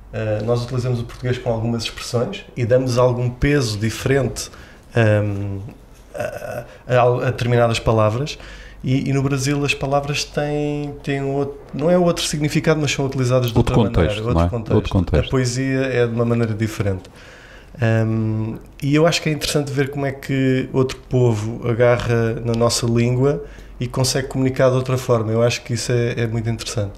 nós utilizamos o português com algumas expressões e damos algum peso diferente a determinadas palavras. E no Brasil as palavras têm outro, não é outro significado, mas são utilizadas de outra maneira. Outro contexto. A poesia é de uma maneira diferente. E eu acho que é interessante ver como é que outro povo agarra na nossa língua e consegue comunicar de outra forma. Eu acho que isso é muito interessante.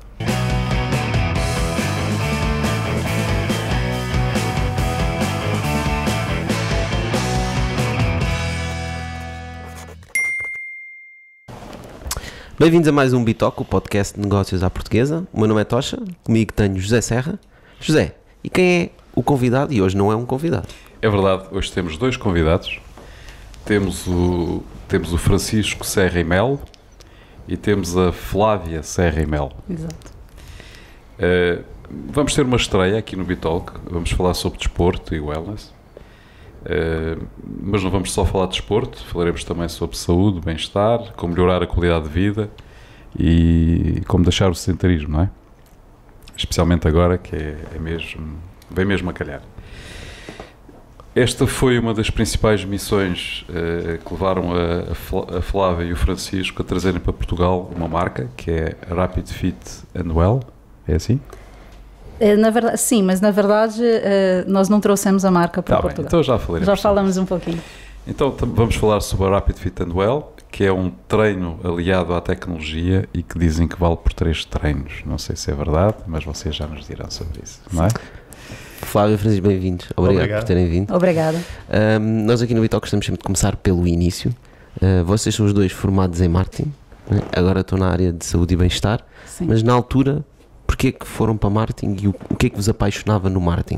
Bem-vindos a mais um Bitoque, o podcast de negócios à portuguesa. O meu nome é Tocha, comigo tenho José Serra. José, e quem é o convidado? E hoje não é um convidado. É verdade, hoje temos dois convidados. Temos o Francisco Serra e Melo e temos a Flávia Serra e Melo. Exato. Vamos ter uma estreia aqui no Bitoque, vamos falar sobre desporto e wellness. Mas não vamos só falar de desporto, falaremos também sobre saúde, bem-estar, como melhorar a qualidade de vida e como deixar o sedentarismo, não é? Especialmente agora que vem mesmo a calhar. Esta foi uma das principais missões que levaram a Flávia e o Francisco a trazerem para Portugal uma marca que é Rapid Fit and Well, é assim? Na verdade, sim, mas na verdade nós não trouxemos a marca para Portugal. Então já falaremos. Já falamos um pouquinho. Então vamos falar sobre a Rapid Fit and Well, que é um treino aliado à tecnologia e que dizem que vale por 3 treinos. Não sei se é verdade, mas vocês já nos dirão sobre isso, não é? Flávia e Francisco, bem-vindos. Obrigado por terem vindo. Obrigada. Nós aqui no Bitoque gostamos sempre de começar pelo início. Vocês são os dois formados em marketing, né? Agora estão na área de saúde e bem-estar, mas na altura, porquê é que foram para marketing e o que é que vos apaixonava no marketing?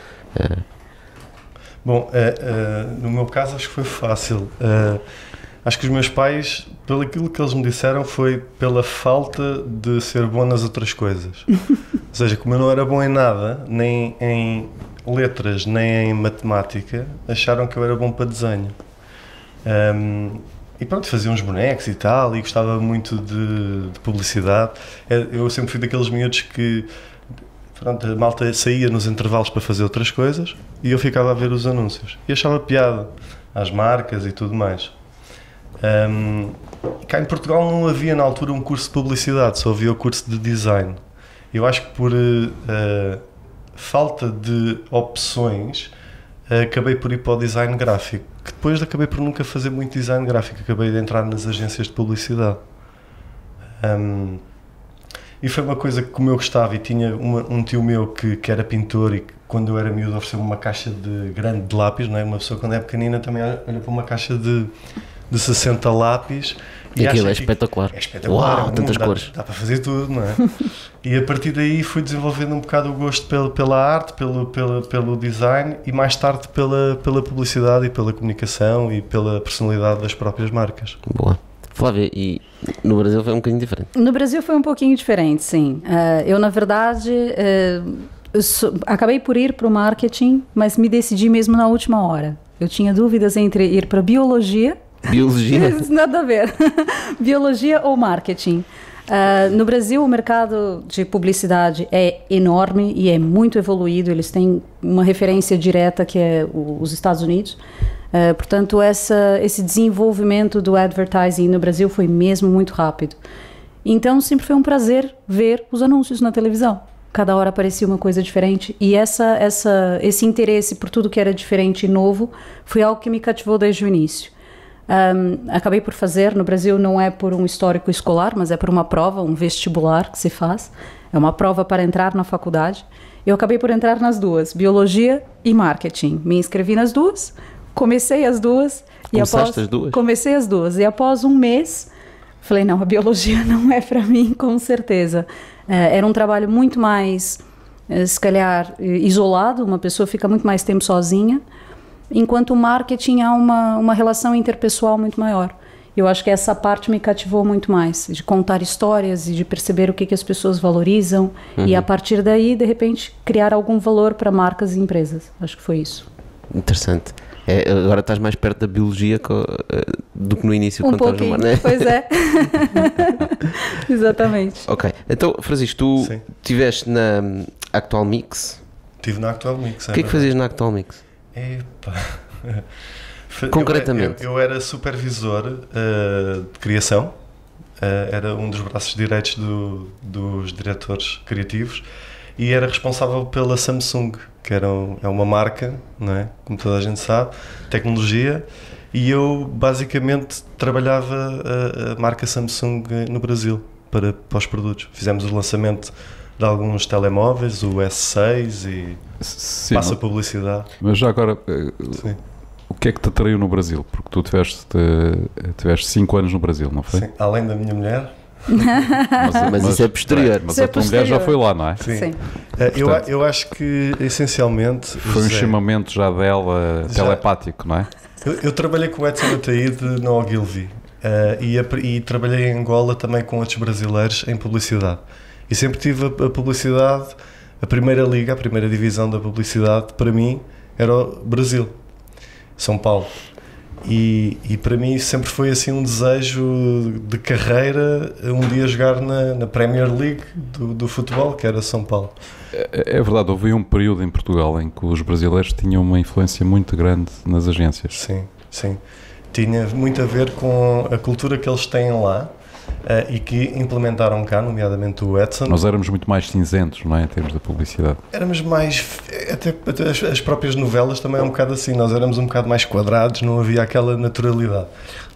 Bom, no meu caso acho que foi fácil. Acho que os meus pais, pelo aquilo que eles me disseram, foi pela falta de ser bom nas outras coisas. Ou seja, como eu não era bom em nada, nem em letras, nem em matemática, acharam que eu era bom para desenho. E pronto, fazia uns bonecos e tal, e gostava muito de publicidade. Eu sempre fui daqueles miúdos que, pronto, a malta saía nos intervalos para fazer outras coisas e eu ficava a ver os anúncios. E achava piada às marcas e tudo mais. Cá em Portugal não havia na altura um curso de publicidade, só havia o curso de design. Eu acho que por falta de opções acabei por ir para o design gráfico, que depois acabei por nunca fazer muito design gráfico, acabei de entrar nas agências de publicidade. E foi uma coisa que como eu gostava, e tinha um tio meu que era pintor e que quando eu era miúdo ofereceu-me uma caixa grande de lápis, não é? Uma pessoa quando é pequenina também olha para uma caixa de 60 lápis e aquilo é espetacular. É espetacular. Uau, tantas cores. Dá para fazer tudo, não é? E a partir daí fui desenvolvendo um bocado o gosto pela arte, pelo design e mais tarde pela publicidade e pela comunicação e pela personalidade das próprias marcas. Boa. Flávia, e no Brasil foi um bocadinho diferente? No Brasil foi um pouquinho diferente, sim. Eu, na verdade, acabei por ir para o marketing, mas me decidi mesmo na última hora. Eu tinha dúvidas entre ir para biologia. Biologia? Nada a ver. Biologia ou marketing. No Brasil, o mercado de publicidade é enorme e é muito evoluído. Eles têm uma referência direta que é os Estados Unidos. Portanto, esse desenvolvimento do advertising no Brasil foi mesmo muito rápido. Então, sempre foi um prazer ver os anúncios na televisão. Cada hora aparecia uma coisa diferente. E esse interesse por tudo que era diferente e novo foi algo que me cativou desde o início. Acabei por fazer, no Brasil não é por um histórico escolar, mas é por uma prova, um vestibular que se faz. É uma prova para entrar na faculdade. Eu acabei por entrar nas duas, biologia e marketing. Me inscrevi nas duas, comecei as duas. Começaste as duas? Comecei as duas. E após um mês, falei, não, a biologia não é para mim, com certeza. Era um trabalho muito mais, se calhar, isolado, uma pessoa fica muito mais tempo sozinha. Enquanto o marketing há uma relação interpessoal muito maior. Eu acho que essa parte me cativou muito mais, de contar histórias e de perceber o que as pessoas valorizam e a partir daí, de repente, criar algum valor para marcas e empresas. Acho que foi isso. Interessante. Agora estás mais perto da biologia do que no início. Um pouquinho, né? Pois é. Exatamente. Ok. Então, Francisco, tu estiveste na Actual Mix, Estive na Actual Mix. O que é que fazias na Actual Mix? Concretamente? Eu era supervisor de criação, era um dos braços direitos dos diretores criativos e era responsável pela Samsung, que é uma marca, não é? Como toda a gente sabe, tecnologia, e eu basicamente trabalhava a marca Samsung no Brasil para os produtos. Fizemos o lançamento de alguns telemóveis, o S6 e passa publicidade. Mas já agora, o que é que te atraiu no Brasil? Porque tu tiveste 5 anos no Brasil, não foi? Sim, além da minha mulher. Mas isso é posterior. Mas a tua mulher já foi lá, não é? Sim. Eu acho que essencialmente foi um chamamento já dela telepático, não é? Eu trabalhei com o Edson Ataíde na Ogilvy e trabalhei em Angola também com outros brasileiros em publicidade. E sempre tive a publicidade, a primeira liga, a primeira divisão da publicidade, para mim, era o Brasil, São Paulo. E para mim sempre foi assim um desejo de carreira, um dia jogar na Premier League do futebol, que era São Paulo. É verdade, houve um período em Portugal em que os brasileiros tinham uma influência muito grande nas agências. Sim, sim. Tinha muito a ver com a cultura que eles têm lá. E que implementaram cá, nomeadamente o Edson. Nós éramos muito mais cinzentos, não é, em termos da publicidade. Éramos mais, até as próprias novelas também é um bocado assim, nós éramos um bocado mais quadrados, não havia aquela naturalidade.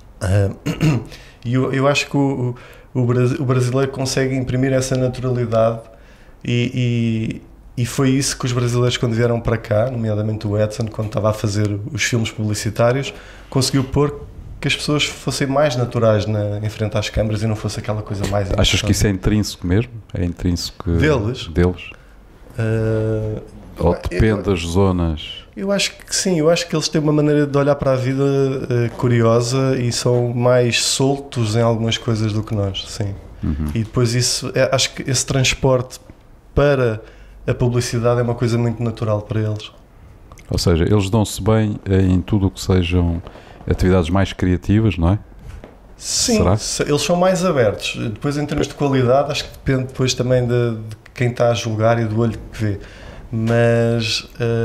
E eu acho que o brasileiro consegue imprimir essa naturalidade e foi isso que os brasileiros, quando vieram para cá, nomeadamente o Edson, quando estava a fazer os filmes publicitários, conseguiu pôr que as pessoas fossem mais naturais em frente às câmaras e não fosse aquela coisa mais... Achas que isso é intrínseco mesmo? É intrínseco deles? Ou depende das zonas? Eu acho que sim, eu acho que eles têm uma maneira de olhar para a vida curiosa e são mais soltos em algumas coisas do que nós, sim. E depois acho que esse transporte para a publicidade é uma coisa muito natural para eles. Ou seja, eles dão-se bem em tudo o que sejam atividades mais criativas, não é? Sim, eles são mais abertos. Depois, em termos de qualidade, acho que depende depois também de quem está a julgar e do olho que vê. Mas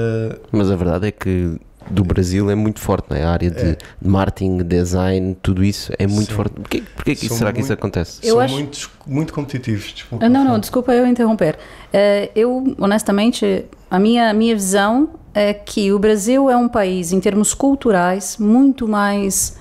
a verdade é que do Brasil é muito forte, não é? A área de marketing, design, tudo isso é muito forte. Porquê que será que isso acontece? São muito competitivos. Desculpa. Desculpa eu interromper. Eu, honestamente, a minha visão é que o Brasil é um país, em termos culturais, muito mais,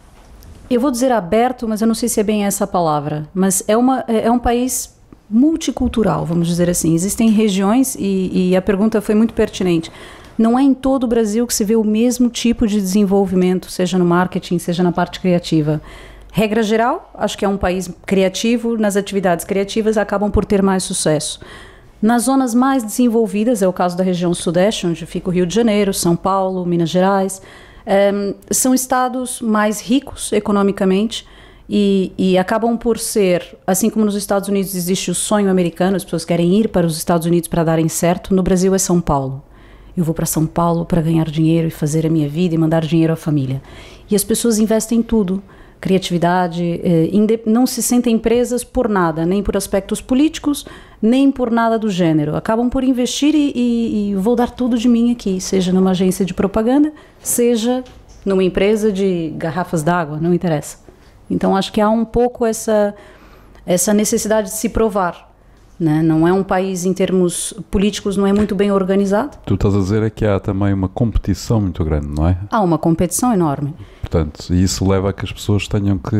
eu vou dizer aberto, mas eu não sei se é bem essa palavra, mas é um país multicultural, vamos dizer assim. Existem regiões, e a pergunta foi muito pertinente, não é em todo o Brasil que se vê o mesmo tipo de desenvolvimento, seja no marketing, seja na parte criativa. Regra geral, acho que é um país criativo, nas atividades criativas acabam por ter mais sucesso. Nas zonas mais desenvolvidas, é o caso da região sudeste, onde fica o Rio de Janeiro, São Paulo, Minas Gerais, são estados mais ricos economicamente e acabam por ser, assim como nos Estados Unidos existe o sonho americano, as pessoas querem ir para os Estados Unidos para darem certo, no Brasil é São Paulo. Eu vou para São Paulo para ganhar dinheiro e fazer a minha vida e mandar dinheiro à família. E as pessoas investem em tudo. Criatividade, não se sentem presas por nada, nem por aspectos políticos, nem por nada do gênero. Acabam por investir e vou dar tudo de mim aqui, seja numa agência de propaganda, seja numa empresa de garrafas d'água, não interessa. Então acho que há um pouco essa necessidade de se provar. Né? Não é um país, em termos políticos, não é muito bem organizado. Tu estás a dizer é que há também uma competição muito grande, não é? Há uma competição enorme. Portanto, isso leva a que as pessoas tenham que,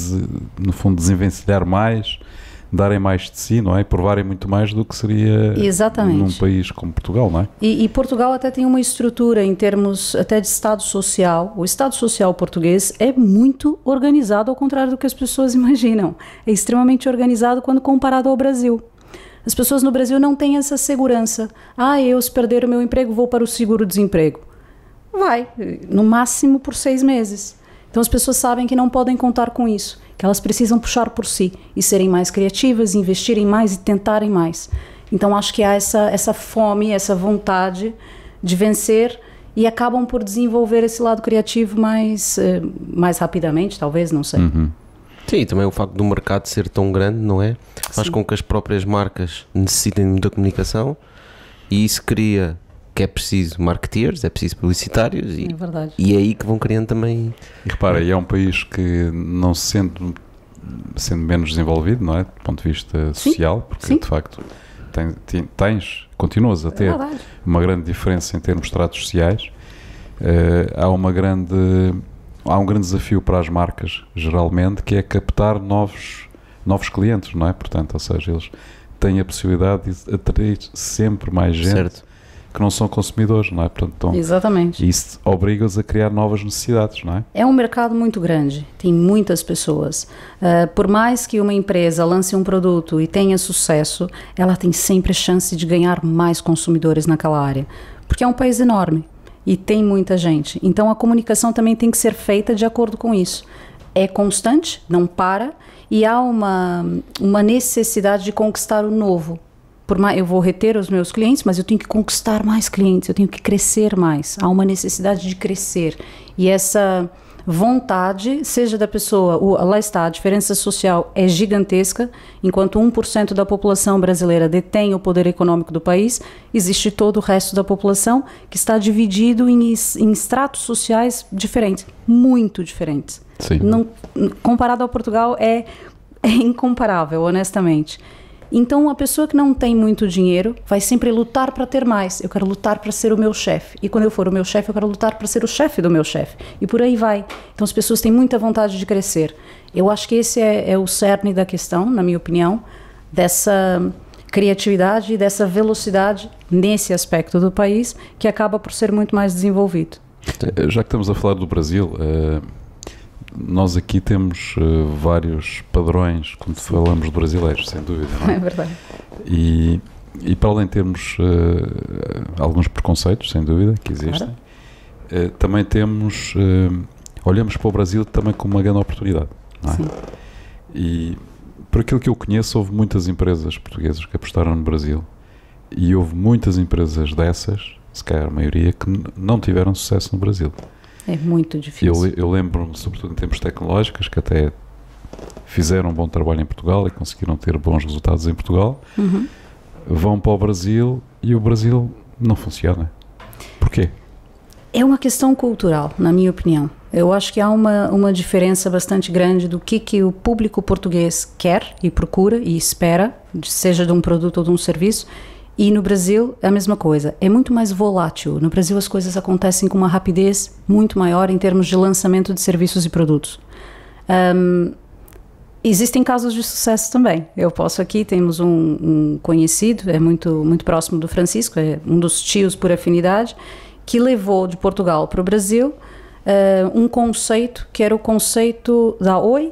no fundo, desenvencilhar mais, darem mais de si, não é? E provarem muito mais do que seria num país como Portugal, não é? E Portugal até tem uma estrutura em termos até de Estado Social. O Estado Social português é muito organizado, ao contrário do que as pessoas imaginam. É extremamente organizado quando comparado ao Brasil. As pessoas no Brasil não têm essa segurança. Eu se perder o meu emprego vou para o seguro-desemprego. Vai, no máximo por 6 meses. Então as pessoas sabem que não podem contar com isso, que elas precisam puxar por si e serem mais criativas, investirem mais e tentarem mais. Então acho que há essa fome, essa vontade de vencer e acabam por desenvolver esse lado criativo mais rapidamente, talvez, não sei. Sim, também o facto do mercado ser tão grande, não é? Faz com que as próprias marcas necessitem de muita comunicação E isso cria que é preciso marketeers, é preciso publicitários e é aí que vão criando também... E repara, é um país que não sendo menos desenvolvido, não é? Do ponto de vista social, porque de facto continuas a ter uma grande diferença em termos de tratos sociais. Há um grande desafio para as marcas, geralmente, que é captar novos clientes, não é? Portanto, ou seja, eles têm a possibilidade de atrair sempre mais gente que não são consumidores, não é? Portanto, exatamente. Isso obriga-os a criar novas necessidades, não é? É um mercado muito grande, tem muitas pessoas. Por mais que uma empresa lance um produto e tenha sucesso, ela tem sempre a chance de ganhar mais consumidores naquela área, porque é um país enorme e tem muita gente. Então a comunicação também tem que ser feita de acordo com isso. É constante, não para, e há uma necessidade de conquistar o novo. Eu vou reter os meus clientes, mas eu tenho que conquistar mais clientes, eu tenho que crescer mais. Há uma necessidade de crescer. E essa vontade, seja da pessoa, lá está, a diferença social é gigantesca. Enquanto 1% da população brasileira detém o poder econômico do país, existe todo o resto da população que está dividido em estratos sociais diferentes, muito diferentes. Sim. Comparado ao Portugal, é incomparável, honestamente. Então, a pessoa que não tem muito dinheiro vai sempre lutar para ter mais. Eu quero lutar para ser o meu chefe. E quando eu for o meu chefe, eu quero lutar para ser o chefe do meu chefe. E por aí vai. Então, as pessoas têm muita vontade de crescer. Eu acho que esse é o cerne da questão, na minha opinião, dessa criatividade e dessa velocidade nesse aspecto do país, que acaba por ser muito mais desenvolvido. Já que estamos a falar do Brasil... nós aqui temos vários padrões quando falamos de brasileiros, sem dúvida. Não é? É verdade. E para além de termos alguns preconceitos, sem dúvida, que existem, também temos, olhamos para o Brasil também como uma grande oportunidade. Não é? Sim. E por aquilo que eu conheço, houve muitas empresas portuguesas que apostaram no Brasil e houve muitas empresas dessas, se calhar a maioria, que não tiveram sucesso no Brasil. É muito difícil. Eu lembro-me, sobretudo em termos tecnológicos, que até fizeram um bom trabalho em Portugal e conseguiram ter bons resultados em Portugal. Vão para o Brasil e o Brasil não funciona. Porquê? É uma questão cultural, na minha opinião. Eu acho que há uma diferença bastante grande do que o público português quer e procura e espera, seja de um produto ou de um serviço. E no Brasil, é a mesma coisa. É muito mais volátil. No Brasil, as coisas acontecem com uma rapidez muito maior em termos de lançamento de serviços e produtos. Existem casos de sucesso também. Temos um conhecido, é muito, muito próximo do Francisco, é um dos tios por afinidade, que levou de Portugal para o Brasil um conceito, que era o conceito da Oi,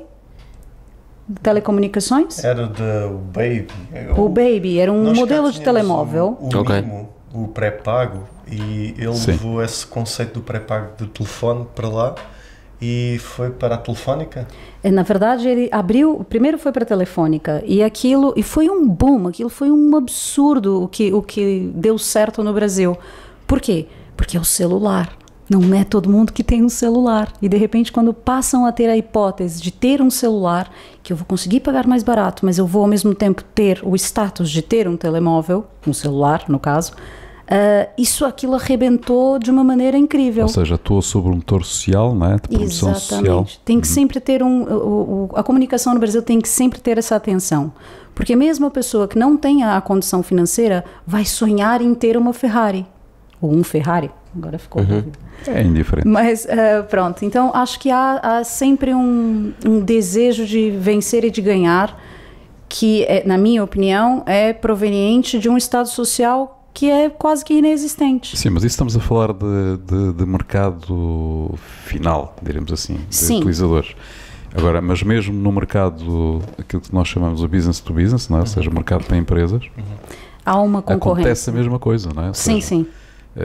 telecomunicações? Era o Baby. O Baby era um modelo de telemóvel. O mínimo, o pré-pago, e ele levou esse conceito do pré-pago de telefone para lá e foi para a Telefónica? Na verdade, ele abriu, primeiro foi para a Telefónica e foi um boom, aquilo foi um absurdo o que deu certo no Brasil. Por quê? Porque é o celular. Não é todo mundo que tem um celular. E, de repente, quando passam a ter a hipótese de ter um celular, que eu vou conseguir pagar mais barato, mas eu vou, ao mesmo tempo, ter o status de ter um telemóvel, um celular, no caso, aquilo arrebentou de uma maneira incrível. Ou seja, atua sobre um motor social, não é? De promoção social. Tem que sempre ter a comunicação no Brasil tem que sempre ter essa atenção. Porque mesmo a pessoa que não tem a condição financeira vai sonhar em ter uma Ferrari. Ou um Ferrari. Agora ficou dúvida. É indiferente. Mas pronto, então acho que há sempre um desejo de vencer e de ganhar que, na minha opinião, é proveniente de um estado social que é quase que inexistente. Sim, mas isso estamos a falar de mercado final, diremos assim, de utilizadores. Agora, mas mesmo no mercado, aquilo que nós chamamos de business to business, não é? Ou seja, mercado para empresas, há uma concorrência. Acontece a mesma coisa, não é? Ou sim, seja, sim.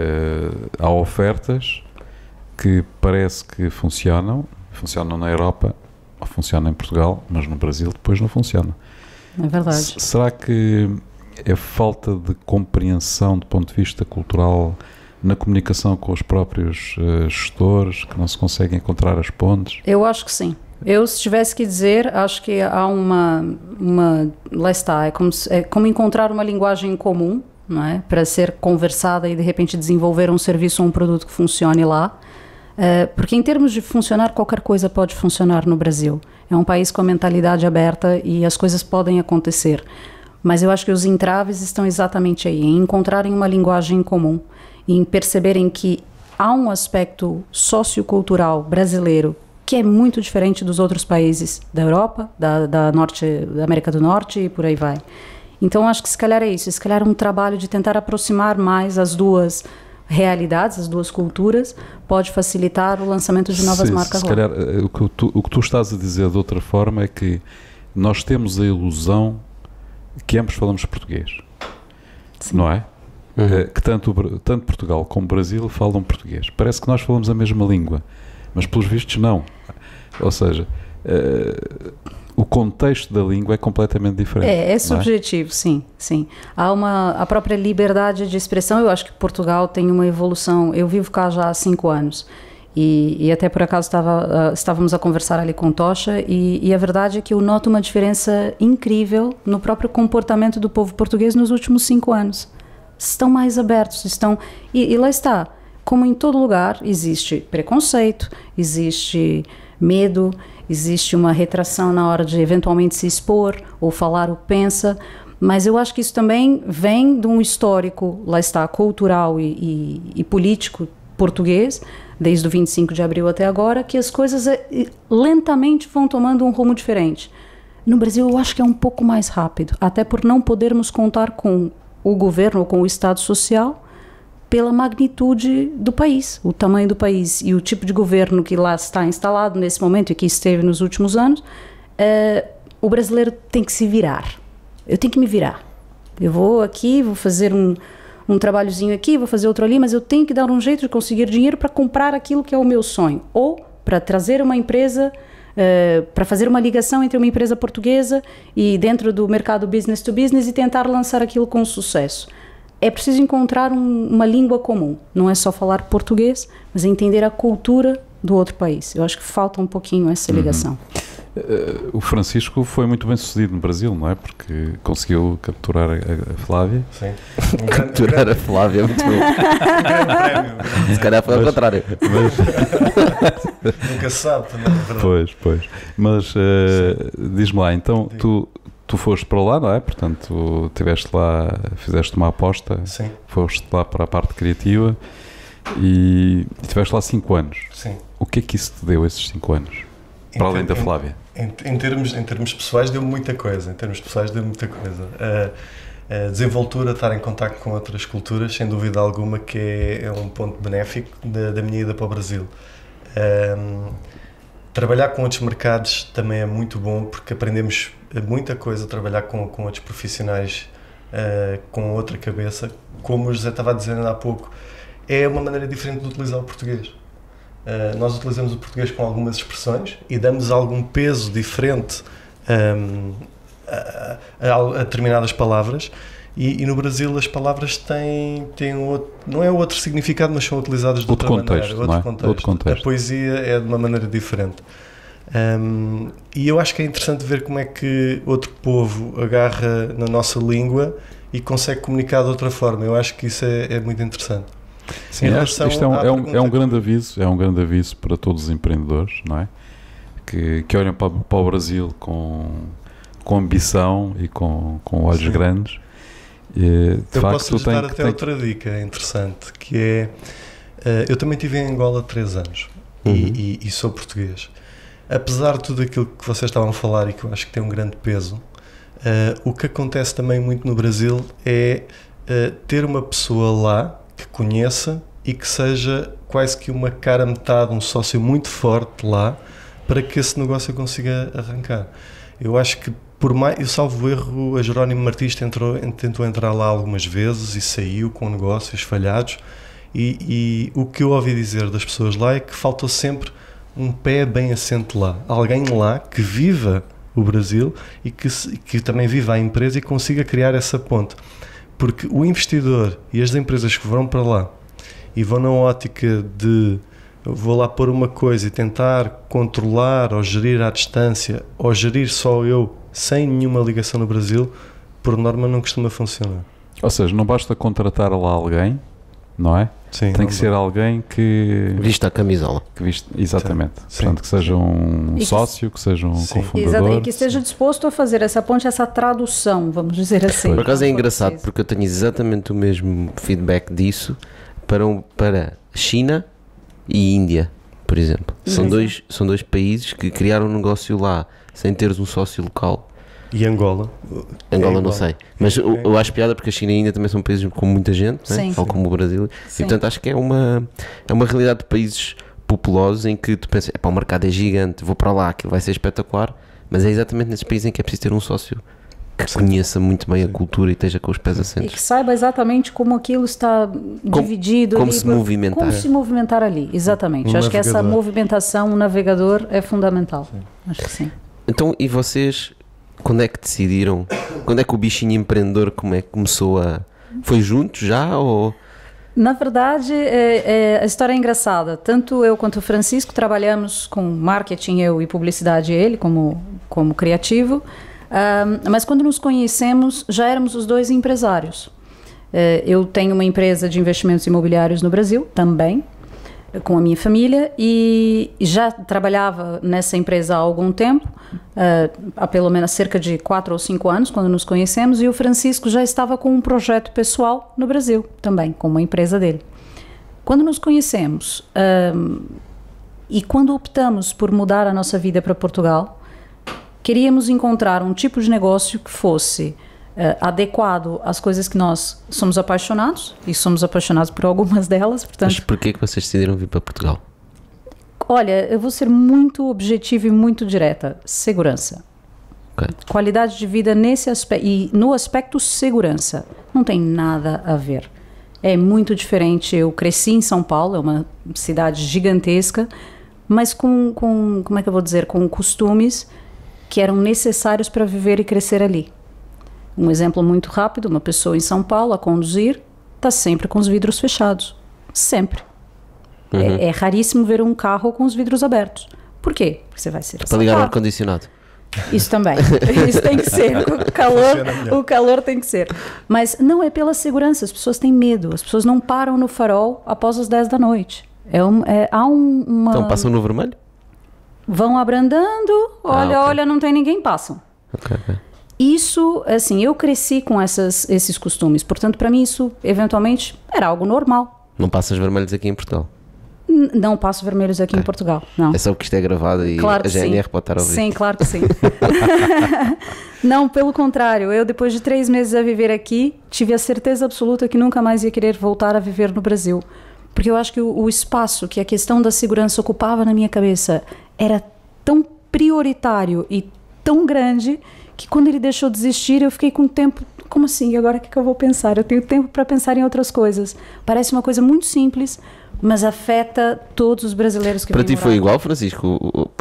Há ofertas que parece que funcionam na Europa, ou funcionam em Portugal, mas no Brasil depois não funciona. É verdade. Será que é falta de compreensão do ponto de vista cultural na comunicação com os próprios gestores, que não se conseguem encontrar as pontes? Eu acho que sim. Se tivesse que dizer, acho que há lá está, é como encontrar uma linguagem comum, não é? Para ser conversada e de repente desenvolver um serviço ou um produto que funcione lá. Porque em termos de funcionar, qualquer coisa pode funcionar no Brasil. É um país com a mentalidade aberta e as coisas podem acontecer. Mas eu acho que os entraves estão exatamente aí, em encontrarem uma linguagem comum, em perceberem que há um aspecto sociocultural brasileiro que é muito diferente dos outros países da Europa, da América do Norte e por aí vai. Então acho que se calhar é isso, se calhar um trabalho de tentar aproximar mais as duas realidades, as duas culturas, pode facilitar o lançamento de novas marcas. Se calhar o que tu estás a dizer de outra forma é que nós temos a ilusão que ambos falamos português. Sim. Não é? Que tanto Portugal como Brasil falam português. Parece que nós falamos a mesma língua, mas pelos vistos não. Ou seja, o contexto da língua é completamente diferente. É subjetivo, sim. Há a própria liberdade de expressão. Eu acho que Portugal tem uma evolução. Eu vivo cá já há 5 anos e até por acaso estávamos a conversar ali com Tocha e a verdade é que eu noto uma diferença incrível no próprio comportamento do povo português nos últimos 5 anos. Estão mais abertos, e lá está. Como em todo lugar, existe preconceito, existe medo, existe uma retração na hora de eventualmente se expor ou falar o que pensa, mas eu acho que isso também vem de um histórico, lá está, cultural e político português, desde o 25 de abril até agora, que as coisas lentamente vão tomando um rumo diferente. No Brasil eu acho que é um pouco mais rápido, até por não podermos contar com o governo ou com o Estado Social pela magnitude do país, o tamanho do país e o tipo de governo que lá está instalado nesse momento e que esteve nos últimos anos. O brasileiro tem que se virar. Eu tenho que me virar. Eu vou aqui, vou fazer um trabalhozinho aqui, vou fazer outro ali, mas eu tenho que dar um jeito de conseguir dinheiro para comprar aquilo que é o meu sonho. Ou para trazer uma empresa, para fazer uma ligação entre uma empresa portuguesa e dentro do mercado business to business e tentar lançar aquilo com sucesso. É preciso encontrar uma língua comum. Não é só falar português, mas entender a cultura do outro país. Eu acho que falta um pouquinho essa ligação. O Francisco foi muito bem sucedido no Brasil, não é? Porque conseguiu capturar a Flávia. Sim. Capturar a Flávia, muito bom. Um grande prémio. Se calhar foi ao contrário. Nunca se sabe também, é verdade. Pois. Mas diz-me lá, então tu foste para lá, não é? Portanto, estiveste lá, fizeste uma aposta. Sim. Foste lá para a parte criativa e estiveste lá 5 anos. Sim. O que é que isso te deu, esses 5 anos? Para além da Flávia? Em termos pessoais deu-me muita coisa. A desenvoltura, estar em contacto com outras culturas, sem dúvida alguma que é um ponto benéfico da minha ida para o Brasil. Trabalhar com outros mercados também é muito bom, porque aprendemos muita coisa a trabalhar com outros profissionais com outra cabeça. Como o José estava a dizer há pouco, é uma maneira diferente de utilizar o português. Nós utilizamos o português com algumas expressões e damos algum peso diferente a determinadas palavras. E no Brasil as palavras têm não é outro significado, mas são utilizadas de outra maneira. Outro contexto. A poesia é de uma maneira diferente. E eu acho que é interessante ver como é que outro povo agarra na nossa língua e consegue comunicar de outra forma. Eu acho que isso é muito interessante. Sim, isto é um grande aviso para todos os empreendedores, não é? Que olham para o Brasil com ambição e com olhos Sim. grandes. Eu posso dar até outra dica interessante, que é, eu também estive em Angola 3 anos e sou português. Apesar de tudo aquilo que vocês estavam a falar e que eu acho que tem um grande peso, o que acontece também muito no Brasil é ter uma pessoa lá que conheça e que seja quase que uma cara metade, um sócio muito forte lá, para que esse negócio consiga arrancar. Eu acho que, por mais, eu salvo erro, a Jerónimo Martins tentou entrar lá algumas vezes e saiu com negócios falhados, e o que eu ouvi dizer das pessoas lá é que faltou sempre um pé bem assente lá, alguém lá que viva o Brasil e que também viva a empresa e consiga criar essa ponte. Porque o investidor e as empresas que vão para lá e vão na ótica de vou lá pôr uma coisa e tentar controlar ou gerir à distância ou gerir só eu sem nenhuma ligação no Brasil, por norma não costuma funcionar. Ou seja, não basta contratar lá alguém, não é? Sim, tem que ser alguém que... Vista a camisola. Exatamente. Sim. Portanto, que seja um sócio, que seja um cofundador. Exatamente, e que esteja disposto a fazer essa ponte, essa tradução, vamos dizer assim. Por acaso é engraçado, porque eu tenho exatamente o mesmo feedback disso para China e Índia, por exemplo. São dois países que criaram um negócio lá, sem teres um sócio local. E Angola? Angola não sei. Mas eu acho piada porque a China e a Índia também são países com muita gente, né? Tal como o Brasil. Sim. E portanto acho que é uma realidade de países populosos em que tu pensas, o mercado é gigante, vou para lá, aquilo vai ser espetacular, mas é exatamente nesses países em que é preciso ter um sócio que conheça muito bem a cultura e esteja com os pés assentes. E que saiba exatamente como aquilo está dividido. Como se movimentar. Como se movimentar ali, exatamente. Acho que essa movimentação, o navegador é fundamental. Sim. Acho que sim. Então, e vocês... Quando é que decidiram? Quando é que o bichinho empreendedor começou a... Foi junto já ou... Na verdade, a história é engraçada. Tanto eu quanto o Francisco trabalhamos com marketing, eu e publicidade ele, como criativo. Mas quando nos conhecemos, já éramos os dois empresários. Eu tenho uma empresa de investimentos imobiliários no Brasil, também, com a minha família, e já trabalhava nessa empresa há algum tempo, há pelo menos cerca de 4 ou 5 anos, quando nos conhecemos, e o Francisco já estava com um projeto pessoal no Brasil, também, com uma empresa dele. Quando nos conhecemos, e quando optamos por mudar a nossa vida para Portugal, queríamos encontrar um tipo de negócio que fosse adequado às coisas que nós somos apaixonados, e somos apaixonados por algumas delas. Portanto, mas porquê que vocês decidiram vir para Portugal? Olha, eu vou ser muito objetiva e muito direta. Segurança. Okay. Qualidade de vida nesse aspecto, e no aspecto segurança, não tem nada a ver. É muito diferente. Eu cresci em São Paulo, é uma cidade gigantesca, mas com como é que eu vou dizer, com costumes que eram necessários para viver e crescer ali. Um exemplo muito rápido, uma pessoa em São Paulo a conduzir está sempre com os vidros fechados. Sempre. Uhum. É raríssimo ver um carro com os vidros abertos. Por quê? Porque você vai ser para ligar o ar-condicionado. Isso também. Isso tem que ser. O calor tem que ser. Mas não é pela segurança. As pessoas têm medo. As pessoas não param no farol após as 10 da noite. Há uma... Então passam no vermelho? Vão abrandando. Olha, não tem ninguém, passam. Ok. Isso, assim, eu cresci com esses costumes, portanto, para mim isso, eventualmente, era algo normal. Não passas vermelhos aqui em Portugal? Não passo vermelhos aqui em Portugal, não. É só porque isto é gravado e claro a GNR pode estar a ouvir. Sim, claro que sim. Não, pelo contrário, eu depois de 3 meses a viver aqui, tive a certeza absoluta que nunca mais ia querer voltar a viver no Brasil. Porque eu acho que o espaço que a questão da segurança ocupava na minha cabeça era tão prioritário e tão grande que quando ele deixou de existir, eu fiquei com tempo, como assim? E agora o que eu vou pensar? Eu tenho tempo para pensar em outras coisas. Parece uma coisa muito simples, mas afeta todos os brasileiros que para ti morar. Foi igual, Francisco?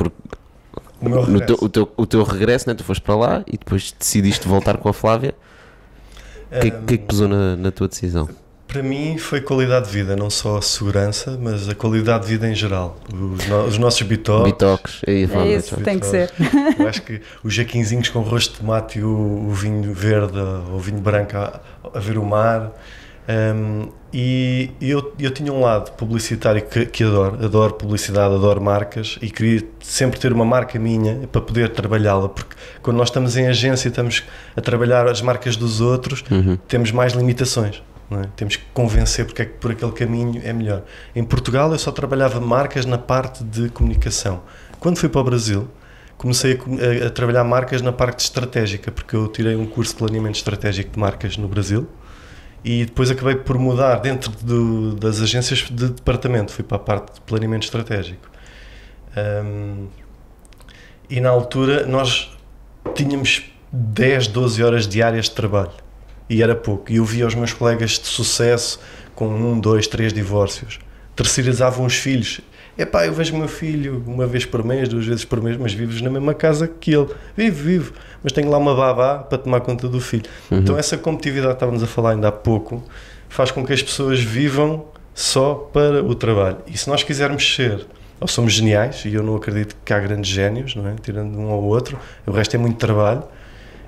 O teu regresso, né? Tu foste para lá e depois decidiste voltar com a Flávia. O que é que pesou na tua decisão? Para mim foi qualidade de vida, não só a segurança, mas a qualidade de vida em geral. Os nossos bitoques. Bitoques, é isso, tem que ser. Eu acho que os jaquinzinhos com rosto de tomate e o vinho verde ou o vinho branco a ver o mar. E eu tinha um lado publicitário que adoro publicidade, adoro marcas e queria sempre ter uma marca minha para poder trabalhá-la, porque quando nós estamos em agência e estamos a trabalhar as marcas dos outros, temos mais limitações. Não é? Temos que convencer porque é que por aquele caminho é melhor. Em Portugal eu só trabalhava marcas na parte de comunicação. Quando fui para o Brasil, comecei a trabalhar marcas na parte estratégica, porque eu tirei um curso de planeamento estratégico de marcas no Brasil e depois acabei por mudar dentro das agências de departamento, fui para a parte de planeamento estratégico. E na altura nós tínhamos 10, 12 horas diárias de trabalho. E era pouco. E eu via os meus colegas de sucesso com 1, 2, 3 divórcios. Terceirizavam os filhos. Epá, eu vejo o meu filho uma vez por mês, 2 vezes por mês, mas vives na mesma casa que ele. Vivo. Mas tenho lá uma babá para tomar conta do filho. Então essa competitividade que estávamos a falar ainda há pouco faz com que as pessoas vivam só para o trabalho. E se nós quisermos ser, ou somos geniais, e eu não acredito que há grandes génios, não é? Tirando um ou outro, o resto é muito trabalho.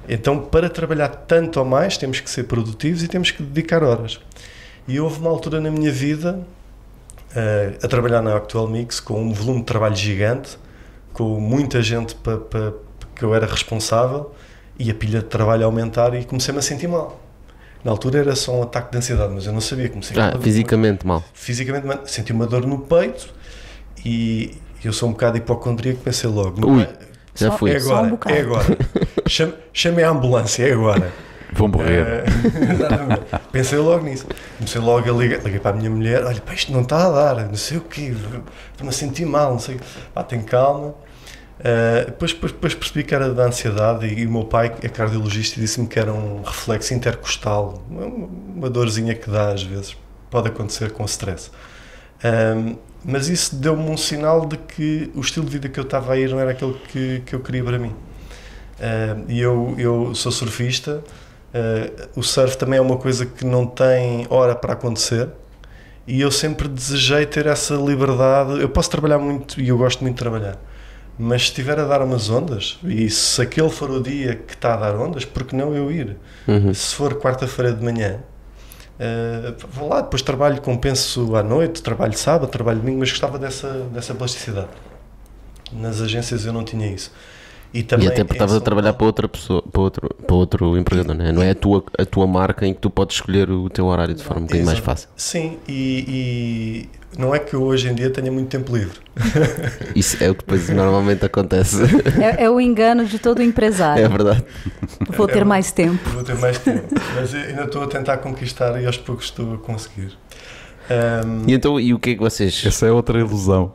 Então, para trabalhar tanto ou mais, temos que ser produtivos e temos que dedicar horas. E houve uma altura na minha vida, a trabalhar na Actual Mix, com um volume de trabalho gigante, com muita gente que eu era responsável, e a pilha de trabalho a aumentar, e comecei-me a sentir mal. Na altura era só um ataque de ansiedade, mas eu não sabia. Fisicamente mal. Fisicamente mal. Senti uma dor no peito, e eu sou um bocado hipocondríaco, pensei logo... Já fui. É agora. Chamei a ambulância, é agora. Vou morrer. Exatamente. Pensei logo nisso. Comecei logo a ligar. Liguei para a minha mulher. Olha, pá, isto não está a dar. Não sei o quê. Estou-me a sentir mal. Não sei. Pá, tem calma. Depois percebi que era da ansiedade. E o meu pai é cardiologista e disse-me que era um reflexo intercostal. Uma dorzinha que dá às vezes. Pode acontecer com stress. Mas isso deu-me um sinal de que o estilo de vida que eu estava a ir não era aquele que eu queria para mim. E eu sou surfista, o surf também é uma coisa que não tem hora para acontecer, e eu sempre desejei ter essa liberdade. Eu posso trabalhar muito e eu gosto muito de trabalhar, mas se estiver a dar umas ondas, e se aquele for o dia que está a dar ondas, por que não eu ir? Se for quarta-feira de manhã, vou lá, depois trabalho, compenso à noite, trabalho sábado, trabalho domingo, mas gostava dessa plasticidade. Nas agências eu não tinha isso. E até porque estavas a trabalhar para outra pessoa, para outro empregador, não é? Não é a tua marca em que tu podes escolher o teu horário de forma um bocadinho mais fácil. Sim, e não é que eu hoje em dia tenha muito tempo livre. Isso é o que depois normalmente acontece. É o engano de todo empresário. É verdade. Vou ter mais tempo. Vou ter mais tempo, mas ainda estou a tentar conquistar e aos poucos estou a conseguir. E o que é que vocês... Essa é outra ilusão.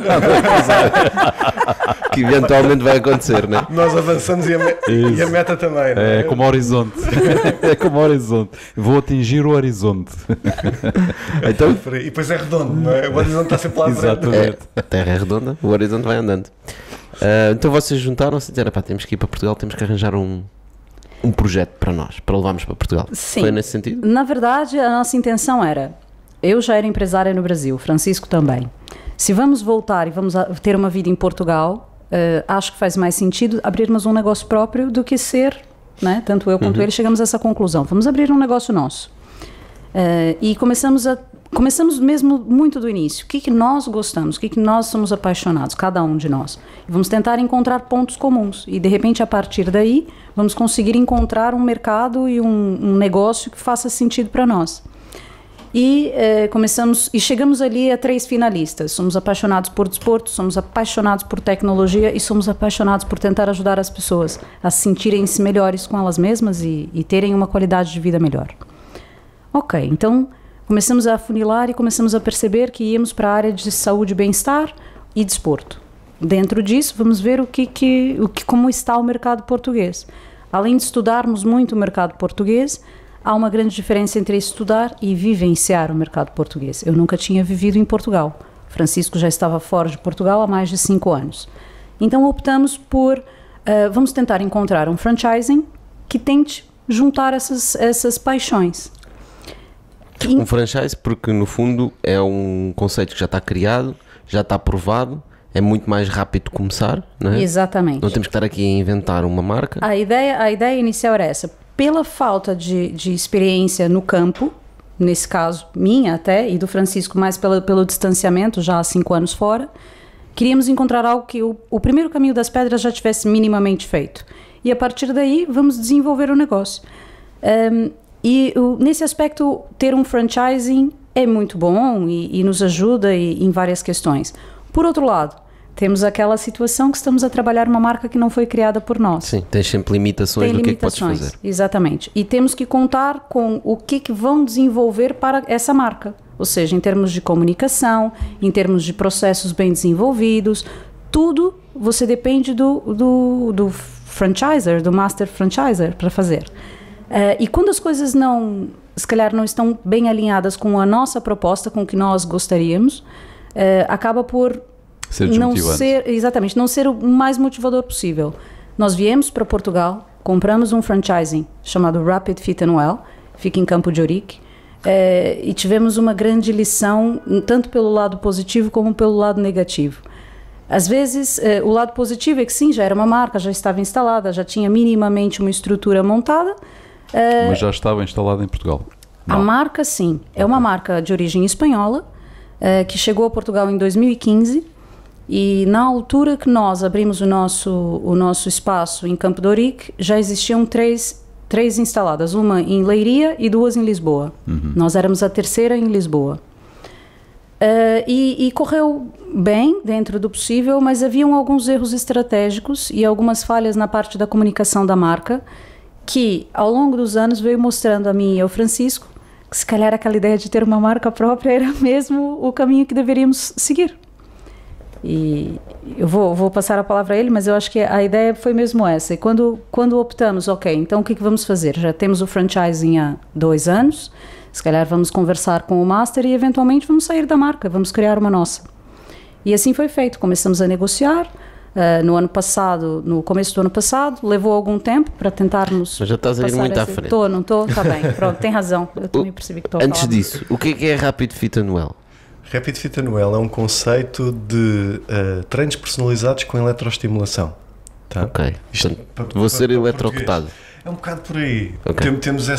que eventualmente vai acontecer, não é? Nós avançamos e a meta também, não é? É como o horizonte. É como o horizonte. Vou atingir o horizonte. Então, e depois é redondo, não é? O horizonte está sempre lá à frente. A terra é redonda, o horizonte vai andando. Então vocês juntaram-se e disseram, pá, temos que ir para Portugal, temos que arranjar um projeto para nós, para levarmos para Portugal. Sim. Foi nesse sentido? Na verdade, a nossa intenção era... Eu já era empresária no Brasil, Francisco também. Se vamos voltar e vamos ter uma vida em Portugal, acho que faz mais sentido abrirmos um negócio próprio do que ser, né? Tanto eu quanto ele chegamos a essa conclusão. Vamos abrir um negócio nosso. E começamos mesmo muito do início. O que nós gostamos, o que nós somos apaixonados, cada um de nós. E vamos tentar encontrar pontos comuns. E, de repente, a partir daí, vamos conseguir encontrar um mercado e um negócio que faça sentido para nós. E chegamos ali a 3 finalistas. Somos apaixonados por desporto, somos apaixonados por tecnologia e somos apaixonados por tentar ajudar as pessoas a se sentirem-se melhores com elas mesmas e terem uma qualidade de vida melhor. Ok, então começamos a afunilar e começamos a perceber que íamos para a área de saúde, bem-estar e desporto. Dentro disso, vamos ver como está o mercado português. Além de estudarmos muito o mercado português, há uma grande diferença entre estudar e vivenciar o mercado português. Eu nunca tinha vivido em Portugal. Francisco já estava fora de Portugal há mais de 5 anos. Então optamos por, vamos tentar encontrar um franchising que tente juntar essas paixões. Um franchise porque no fundo é um conceito que já está criado, já está provado, é muito mais rápido começar, não é? Exatamente. Não temos que estar aqui a inventar uma marca. A ideia inicial era essa. Pela falta de experiência no campo, nesse caso minha até, e do Francisco mais pelo distanciamento, já há 5 anos fora, queríamos encontrar algo que o primeiro caminho das pedras já tivesse minimamente feito. E a partir daí vamos desenvolver o negócio. Nesse aspecto, ter um franchising é muito bom e nos ajuda em várias questões. Por outro lado, temos aquela situação que estamos a trabalhar uma marca que não foi criada por nós. Sim, tens sempre limitações do que podes fazer. Exatamente. E temos que contar com o que vão desenvolver para essa marca. Ou seja, em termos de comunicação, em termos de processos bem desenvolvidos, tudo você depende do franchiser, do master franchiser para fazer. E quando as coisas se calhar não estão bem alinhadas com a nossa proposta, com o que nós gostaríamos, acaba por não ser o mais motivador possível. Nós viemos para Portugal, compramos um franchising chamado Rapid Fit and Well, fica em Campo de Ourique, e tivemos uma grande lição, tanto pelo lado positivo como pelo lado negativo. Às vezes, o lado positivo é que sim, já era uma marca, já estava instalada, já tinha minimamente uma estrutura montada. Mas já estava instalada em Portugal? Não. A marca, sim. É uma marca de origem espanhola, que chegou a Portugal em 2015. E na altura que nós abrimos o nosso espaço em Campo de Ourique, já existiam três instaladas, uma em Leiria e 2 em Lisboa. Nós éramos a terceira em Lisboa. E correu bem dentro do possível, mas haviam alguns erros estratégicos e algumas falhas na parte da comunicação da marca, que ao longo dos anos veio mostrando a mim e ao Francisco que se calhar aquela ideia de ter uma marca própria era mesmo o caminho que deveríamos seguir. E eu vou passar a palavra a ele, mas eu acho que a ideia foi mesmo essa. E quando optamos, ok, então o que vamos fazer? Já temos o franchising há 2 anos, se calhar vamos conversar com o master e eventualmente vamos sair da marca, vamos criar uma nossa. E assim foi feito, começamos a negociar. No começo do ano passado, levou algum tempo para tentarmos. Mas já estás a ir muito à frente. Estou, não estou? Está bem, pronto, tem razão. Eu também percebi que estou a falar. Antes disso, o que é Rapid Fit Anuel? Rapid Fit Anuel é um conceito de treinos personalizados com eletroestimulação. Tá? Ok. Vou ser eletrocutado. É um bocado por aí. Okay. Temos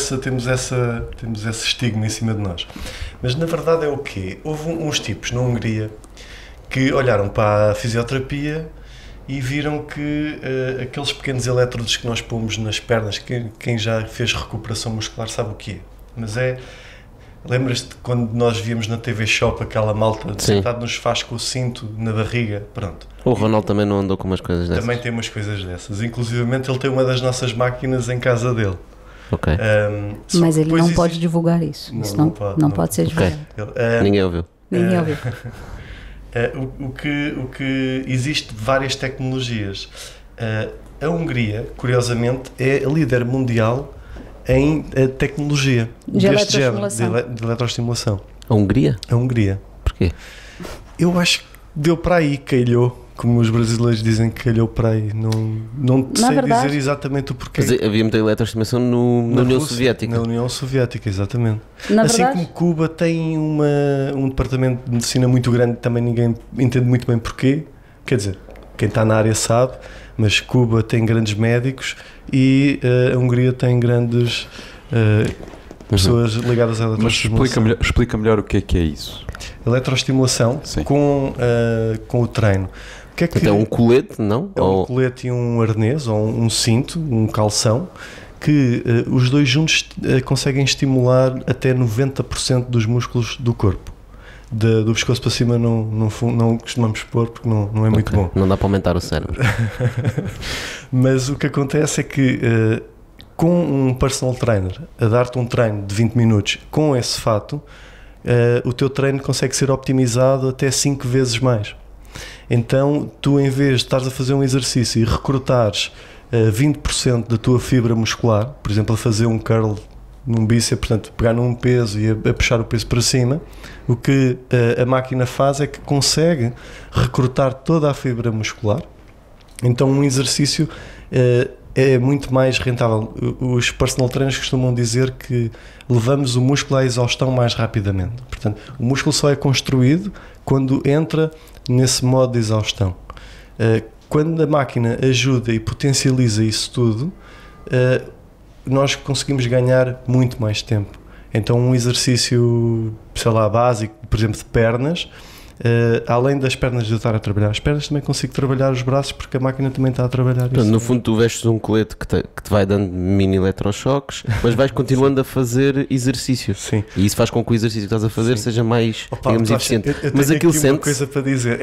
esse estigma em cima de nós. Mas na verdade é o quê? Houve uns tipos na Hungria que olharam para a fisioterapia e viram que aqueles pequenos elétrodos que nós pomos nas pernas, quem já fez recuperação muscular sabe o que é. Mas lembras-te quando nós víamos na TV Shop aquela malta sentado nos faz com o cinto na barriga? Pronto. O Ronaldo também não andou com umas coisas dessas? Também tem umas coisas dessas. Inclusivamente ele tem uma das nossas máquinas em casa dele. Ok. Mas ele não pode divulgar isso. Não pode ser divulgado. Ninguém ouviu. Ninguém ouviu. O que existe várias tecnologias. A Hungria, curiosamente, é a líder mundial em tecnologia deste género, de eletroestimulação. A Hungria? A Hungria. Porquê? Eu acho que deu para aí, calhou, como os brasileiros dizem que calhou para aí. Não sei dizer exatamente o porquê. Mas havia muita eletroestimação na União Soviética. Na União Soviética, exatamente. Assim como Cuba tem um departamento de medicina muito grande, também ninguém entende muito bem porquê. Quer dizer, quem está na área sabe, mas Cuba tem grandes médicos e a Hungria tem grandes pessoas ligadas à eletroestimulação. Mas explica melhor o que é isso. Eletroestimulação com o treino. Então um colete, não? É um colete e um arnês, ou um cinto, um calção, que os dois juntos conseguem estimular até 90% dos músculos do corpo. Do pescoço para cima não costumamos pôr porque não é muito bom. Não dá para aumentar o cérebro. Mas o que acontece é que com um personal trainer a dar-te um treino de 20 minutos com esse fato, o teu treino consegue ser optimizado até 5 vezes mais. Então tu, em vez de estares a fazer um exercício e recrutares 20% da tua fibra muscular, por exemplo, a fazer um curl num bíceps, portanto, pegar num peso e a puxar o peso para cima, o que a máquina faz é que consegue recrutar toda a fibra muscular. Então um exercício é muito mais rentável. Os personal trainers costumam dizer que levamos o músculo à exaustão mais rapidamente. Portanto, o músculo só é construído quando entra nesse modo de exaustão. Quando a máquina ajuda e potencializa isso tudo, nós conseguimos ganhar muito mais tempo. Então um exercício, sei lá, básico, por exemplo, de pernas, além das pernas de eu estar a trabalhar as pernas, também consigo trabalhar os braços porque a máquina também está a trabalhar isso. No fundo tu vestes um colete que te vai dando mini eletrochoques, mas vais continuando a fazer exercício. Sim. E isso faz com que o exercício que estás a fazer seja mais, digamos, eficiente. Eu mas aquilo aqui uma coisa para dizer.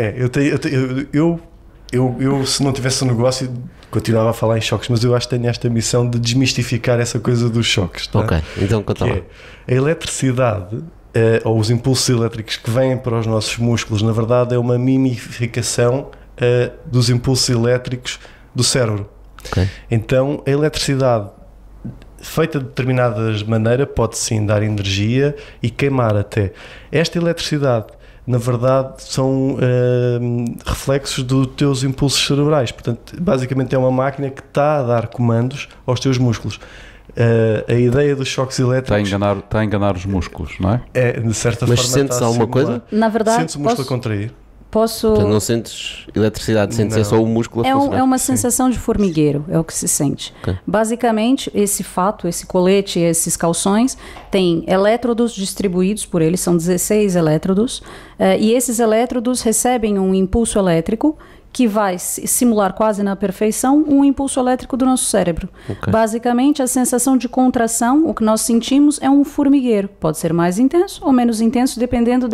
Eu se não tivesse um negócio continuava a falar em choques, mas eu acho que tenho esta missão de desmistificar essa coisa dos choques. Tá? Ok, então conta lá. A eletricidade, ou os impulsos elétricos que vêm para os nossos músculos, na verdade é uma mimificação dos impulsos elétricos do cérebro. Okay. Então a eletricidade feita de determinada maneira pode sim dar energia e queimar até. Esta eletricidade, na verdade, são reflexos dos teus impulsos cerebrais. Portanto, basicamente é uma máquina que está a dar comandos aos teus músculos. A ideia dos choques elétricos... Está a enganar os músculos, não é? É, de certa forma... Mas sente-se alguma coisa? Na verdade... Sente-se o músculo a contrair. Então não sentes eletricidade, sentes só o músculo a funcionar. É uma sensação de formigueiro, é o que se sente. Okay. Basicamente, esse colete, esses calções, tem elétrodos distribuídos por eles, são 16 elétrodos, e esses elétrodos recebem um impulso elétrico que vai simular quase na perfeição um impulso elétrico do nosso cérebro. Okay. Basicamente, a sensação de contração, o que nós sentimos é um formigueiro. Pode ser mais intenso ou menos intenso, dependendo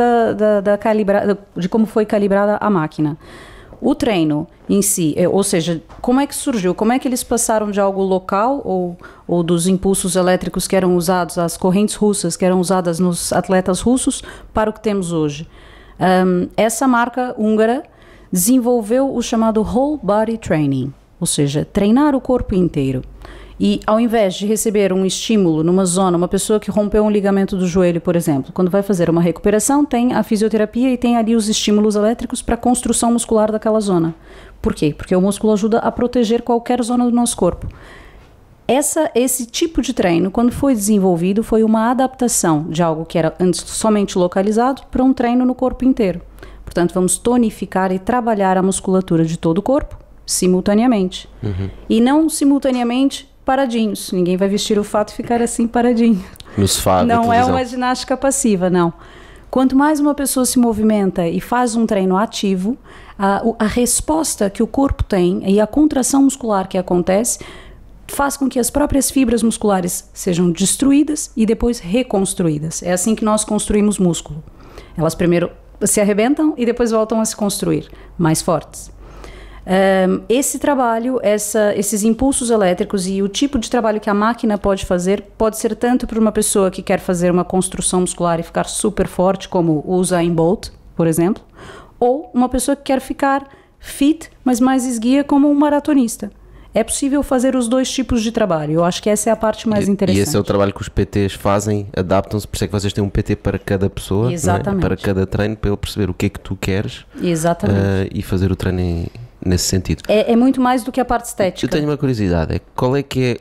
de como foi calibrada a máquina. O treino em si, ou seja, como é que surgiu? Como é que eles passaram de algo local ou dos impulsos elétricos que eram usados, as correntes russas que eram usadas nos atletas russos, para o que temos hoje? Essa marca húngara desenvolveu o chamado Whole Body Training, ou seja, treinar o corpo inteiro. E ao invés de receber um estímulo numa zona, uma pessoa que rompeu um ligamento do joelho, por exemplo, quando vai fazer uma recuperação, tem a fisioterapia e tem ali os estímulos elétricos para a construção muscular daquela zona. Por quê? Porque o músculo ajuda a proteger qualquer zona do nosso corpo. Esse tipo de treino, quando foi desenvolvido, foi uma adaptação de algo que era antes somente localizado para um treino no corpo inteiro. Portanto, vamos tonificar e trabalhar a musculatura de todo o corpo simultaneamente. Uhum. E não simultaneamente paradinhos. Ninguém vai vestir o fato e ficar assim paradinho. No sofá, não é uma ginástica passiva, não. Quanto mais uma pessoa se movimenta e faz um treino ativo, a resposta que o corpo tem e a contração muscular que acontece faz com que as próprias fibras musculares sejam destruídas e depois reconstruídas. É assim que nós construímos músculo. Elas primeiro se arrebentam e depois voltam a se construir mais fortes. Esse trabalho, esses impulsos elétricos e o tipo de trabalho que a máquina pode fazer, pode ser tanto para uma pessoa que quer fazer uma construção muscular e ficar super forte, como o Usain Bolt, por exemplo, ou uma pessoa que quer ficar fit, mas mais esguia, como um maratonista. É possível fazer os dois tipos de trabalho. Eu acho que essa é a parte mais interessante. E esse é o trabalho que os PTs fazem, adaptam-se, por isso é que vocês têm um PT para cada pessoa, exatamente, para cada treino, para ele perceber o que é que tu queres. Exatamente. E fazer o treino nesse sentido. É muito mais do que a parte estética. Eu tenho uma curiosidade, qual é que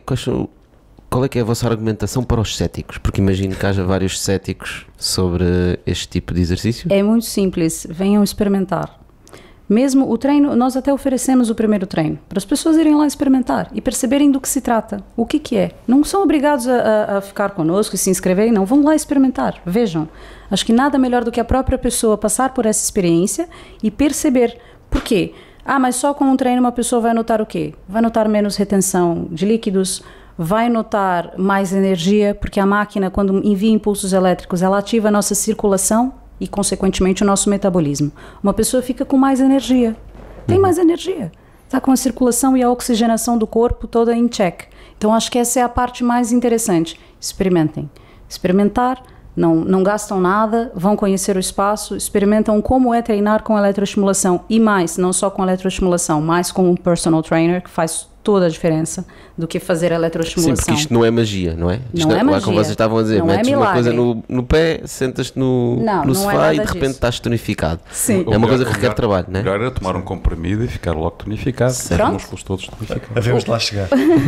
é a vossa argumentação para os céticos? Porque imagino que haja vários céticos sobre este tipo de exercício. É muito simples, venham experimentar. Mesmo o treino, nós até oferecemos o primeiro treino, para as pessoas irem lá experimentar e perceberem do que se trata, o que é. Não são obrigados a ficar conosco e se inscreverem, não. Vão lá experimentar, vejam. Acho que nada melhor do que a própria pessoa passar por essa experiência e perceber. Por quê? Mas só com um treino uma pessoa vai notar o quê? Vai notar menos retenção de líquidos, vai notar mais energia, porque a máquina, quando envia impulsos elétricos, ela ativa a nossa circulação e, consequentemente, o nosso metabolismo. Uma pessoa fica com mais energia. Tem mais energia. Está com a circulação e a oxigenação do corpo toda em check. Então, acho que essa é a parte mais interessante. Experimentem. Experimentar, não gastam nada, vão conhecer o espaço, experimentam como é treinar com eletroestimulação e mais, não só com eletroestimulação, mas com um personal trainer, que faz toda a diferença do que fazer eletroestimulação. Sim, porque isto não é magia, não é? Isto não é magia. Como vocês estavam a dizer, metes uma coisa no pé, sentas-te no sofá e de repente estás tonificado. Sim. É uma coisa que requer trabalho, não é? Melhor era tomar um comprimido e ficar logo tonificado. Os músculos todos tonificados. Havemos de lá chegar.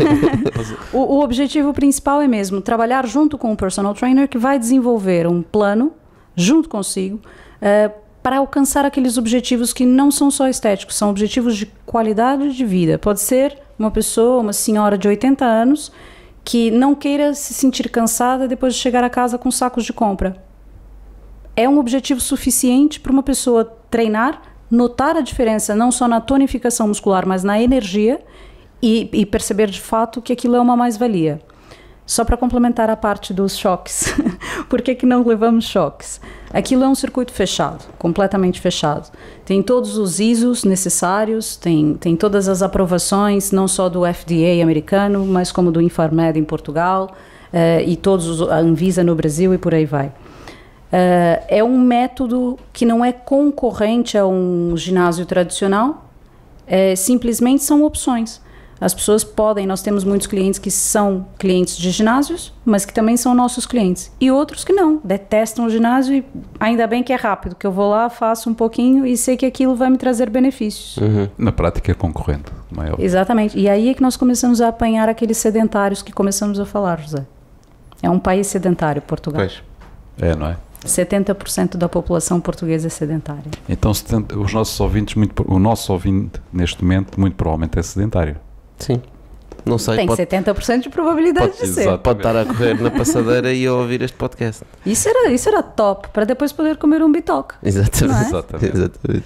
O objetivo principal é mesmo trabalhar junto com o personal trainer, que vai desenvolver um plano junto consigo para alcançar aqueles objetivos que não são só estéticos, são objetivos de qualidade de vida. Pode ser uma pessoa, uma senhora de 80 anos, que não queira se sentir cansada depois de chegar a casa com sacos de compra. É um objetivo suficiente para uma pessoa treinar, notar a diferença não só na tonificação muscular, mas na energia e perceber de fato que aquilo é uma mais-valia. Só para complementar a parte dos choques. Por que não levamos choques? Aquilo é um circuito fechado, completamente fechado. Tem todos os ISOs necessários, tem todas as aprovações, não só do FDA americano, mas como do Infarmed em Portugal, e a Anvisa no Brasil e por aí vai. É um método que não é concorrente a um ginásio tradicional, simplesmente são opções. As pessoas podem, nós temos muitos clientes que são clientes de ginásios, mas que também são nossos clientes. E outros que não, detestam o ginásio e ainda bem que é rápido, que eu vou lá, faço um pouquinho e sei que aquilo vai me trazer benefícios. Uhum. Na prática é concorrente, maior. Exatamente. E aí é que nós começamos a apanhar aqueles sedentários que começamos a falar, José. É um país sedentário, Portugal. Pois. Não é? 70% da população portuguesa é sedentária. Então os nossos ouvintes, o nosso ouvinte neste momento muito provavelmente é sedentário. Sim. Não sei, tem 70% de probabilidade de ser. Pode estar a correr na passadeira e a ouvir este podcast. Isso era top, para depois poder comer um bitoque. Exatamente.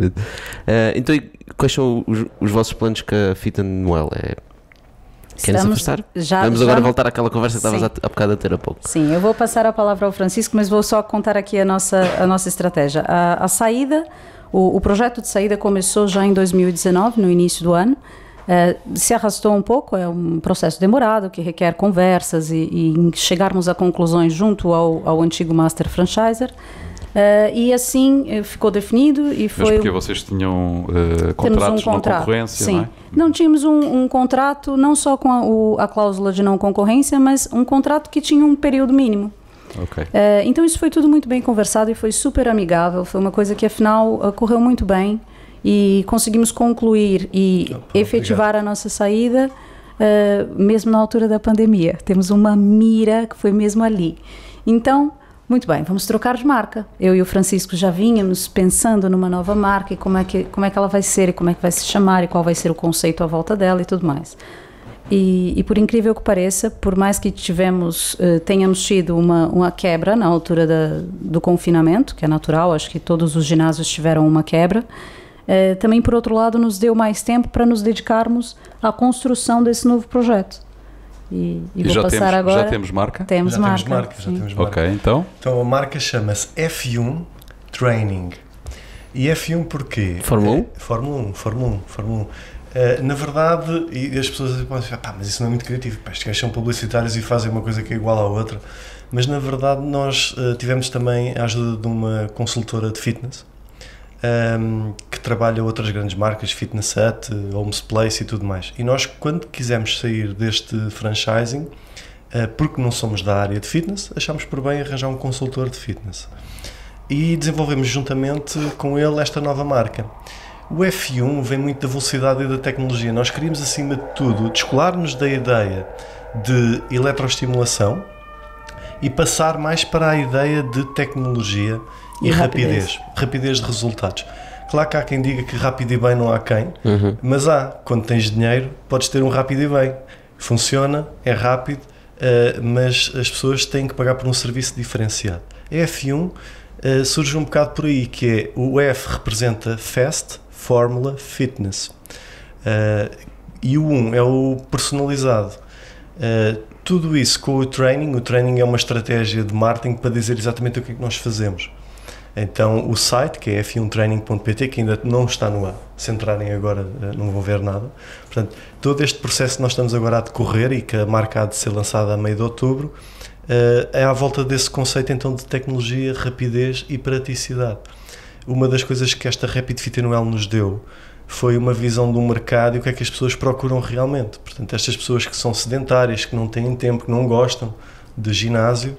Então, quais são os vossos planos com a Fit & Well? Querem-se afastar? Vamos agora voltar àquela conversa que estavas há bocado a ter há pouco. Sim, eu vou passar a palavra ao Francisco, mas vou só contar aqui a nossa estratégia. A saída, o projeto de saída começou já em 2019, no início do ano. Se arrastou um pouco, é um processo demorado que requer conversas e chegarmos a conclusões junto ao antigo Master Franchiser. E assim ficou definido e foi... Mas porque vocês tinham contratos de não concorrência, sim. Não é? Não, tínhamos um contrato não só com a cláusula de não concorrência, mas um contrato que tinha um período mínimo. Okay. Então isso foi tudo muito bem conversado e foi super amigável, foi uma coisa que afinal correu muito bem e conseguimos concluir e efetivar a nossa saída mesmo na altura da pandemia. Temos uma mira que foi mesmo ali. Então, muito bem, vamos trocar de marca. Eu e o Francisco já vínhamos pensando numa nova marca e como é que ela vai ser e como é que vai se chamar e qual vai ser o conceito à volta dela e tudo mais. E por incrível que pareça, por mais que tenhamos tido uma quebra na altura do confinamento, que é natural, acho que todos os ginásios tiveram uma quebra, também por outro lado nos deu mais tempo para nos dedicarmos à construção desse novo projeto. E vou passar agora. Já temos marca? Temos marca. Ok, então? Então a marca chama-se F1 Training. E F1 porquê? Fórmula 1? Fórmula 1. Na verdade, e as pessoas podem dizer, mas isso não é muito criativo, estes gajos são publicitários e fazem uma coisa que é igual à outra. Mas na verdade nós tivemos também a ajuda de uma consultora de fitness, que trabalha outras grandes marcas, Fitness Hut, Homes Place e tudo mais. E nós, quando quisemos sair deste franchising, porque não somos da área de fitness, achámos por bem arranjar um consultor de fitness. E desenvolvemos juntamente com ele esta nova marca. O F1 vem muito da velocidade e da tecnologia. Nós queríamos, acima de tudo, descolar-nos da ideia de eletroestimulação e passar mais para a ideia de tecnologia e rapidez de resultados. Claro que há quem diga que rápido e bem não há quem, mas quando tens dinheiro, podes ter um rápido e bem. Funciona, é rápido, mas as pessoas têm que pagar por um serviço diferenciado. A F1 surge um bocado por aí, que é o F representa Fast Formula Fitness e o 1 é o personalizado. Tudo isso com o training é uma estratégia de marketing para dizer exatamente o que é que nós fazemos. Então o site, que é f1training.pt, que ainda não está no ar, se entrarem agora não vão ver nada. Portanto, todo este processo que nós estamos agora a decorrer e que a marca há de ser lançada a meio de outubro, é à volta desse conceito então de tecnologia, rapidez e praticidade. Uma das coisas que esta Rapid Fit & Well nos deu foi uma visão do mercado e o que é que as pessoas procuram realmente. Portanto, estas pessoas que são sedentárias, que não têm tempo, que não gostam de ginásio,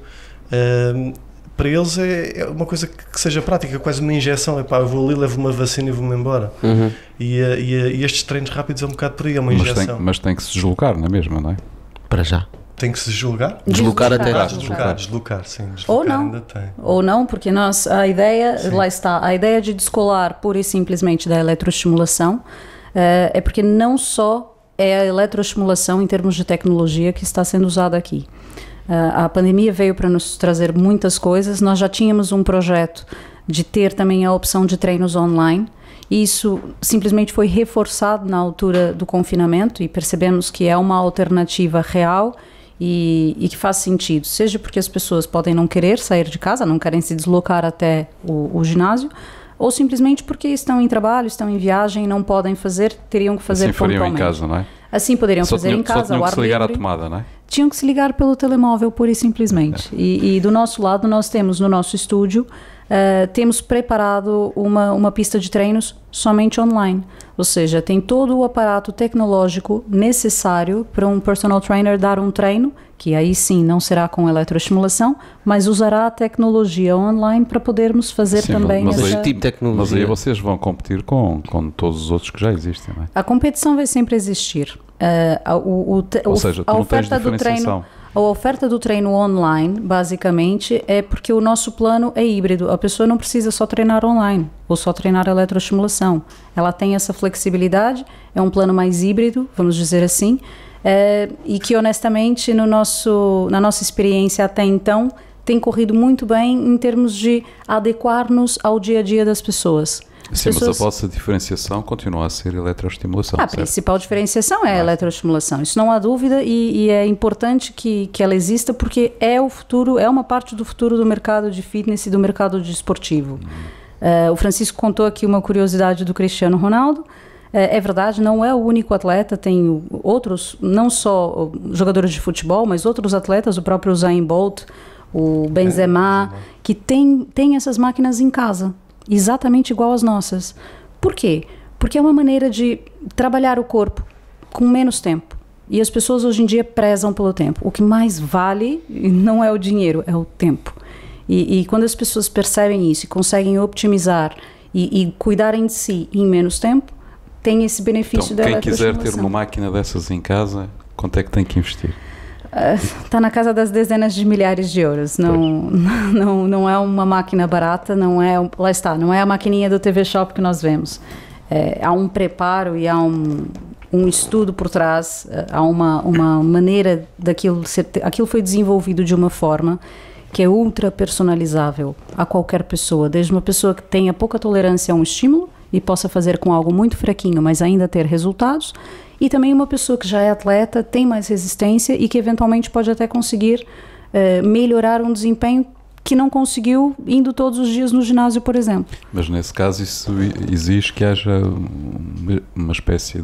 para eles é uma coisa que seja prática, quase uma injeção. Eu vou ali, levo uma vacina e vou-me embora. E estes treinos rápidos é um bocado por aí, é uma injeção. Mas tem que se deslocar, não é mesmo, não é? Para já. Tem que se deslocar? Deslocar, sim. Ou não. Ainda tem. Ou não, porque a ideia, lá está, a ideia de descolar pura e simplesmente da eletroestimulação é porque não só é a eletroestimulação em termos de tecnologia que está sendo usada aqui. A pandemia veio para nos trazer muitas coisas. Nós já tínhamos um projeto de ter também a opção de treinos online. Isso simplesmente foi reforçado na altura do confinamento e percebemos que é uma alternativa real e que faz sentido, seja porque as pessoas podem não querer sair de casa, não querem se deslocar até o ginásio, ou simplesmente porque estão em trabalho, estão em viagem e não podem fazer, teriam que fazer pontualmente. Assim fariam em casa, não é? Assim poderiam fazer em casa, só tinham que se ligar à tomada, não é? Tinham que se ligar pelo telemóvel, pura e simplesmente. E do nosso lado, nós temos no nosso estúdio, temos preparado uma pista de treinos somente online. Ou seja, tem todo o aparato tecnológico necessário para um personal trainer dar um treino, que aí sim não será com eletroestimulação, mas usará a tecnologia online para podermos fazer também esse tipo de tecnologia. Mas aí vocês vão competir com todos os outros que já existem, não é? A competição vai sempre existir. Ou seja, tu não tens diferenciação. A oferta do treino online, basicamente, é porque o nosso plano é híbrido. A pessoa não precisa só treinar online ou só treinar eletroestimulação. Ela tem essa flexibilidade, é um plano mais híbrido, vamos dizer assim, e que, honestamente, na nossa experiência até então, tem corrido muito bem em termos de adequar-nos ao dia a dia das pessoas. Sim, mas a vossa diferenciação continua a ser eletroestimulação. A principal diferenciação é a eletroestimulação, isso não há dúvida, e é importante que ela exista, porque é o futuro, é uma parte do futuro do mercado de fitness e do mercado desportivo. O Francisco contou aqui uma curiosidade do Cristiano Ronaldo. É verdade, não é o único atleta, tem outros, não só jogadores de futebol, mas outros atletas, o próprio Usain Bolt, o Benzema, que tem essas máquinas em casa. Exatamente igual às nossas. Por quê? Porque é uma maneira de trabalhar o corpo com menos tempo. E as pessoas hoje em dia prezam pelo tempo. O que mais vale não é o dinheiro, é o tempo. E quando as pessoas percebem isso e conseguem optimizar e cuidarem de si em menos tempo, tem esse benefício da eletroestimulação. Quem quiser ter uma máquina dessas em casa, quanto é que tem que investir? Está na casa das dezenas de milhares de euros. Não é uma máquina barata, não é a maquininha do TV Shop que nós vemos. Há um preparo e há um estudo por trás, há uma maneira daquilo aquilo foi desenvolvido de uma forma que é ultra personalizável a qualquer pessoa, desde uma pessoa que tenha pouca tolerância a um estímulo e possa fazer com algo muito fraquinho, mas ainda ter resultados, e também uma pessoa que já é atleta, tem mais resistência e que eventualmente pode até conseguir melhorar um desempenho que não conseguiu indo todos os dias no ginásio, por exemplo. Mas nesse caso isso exige que haja uma espécie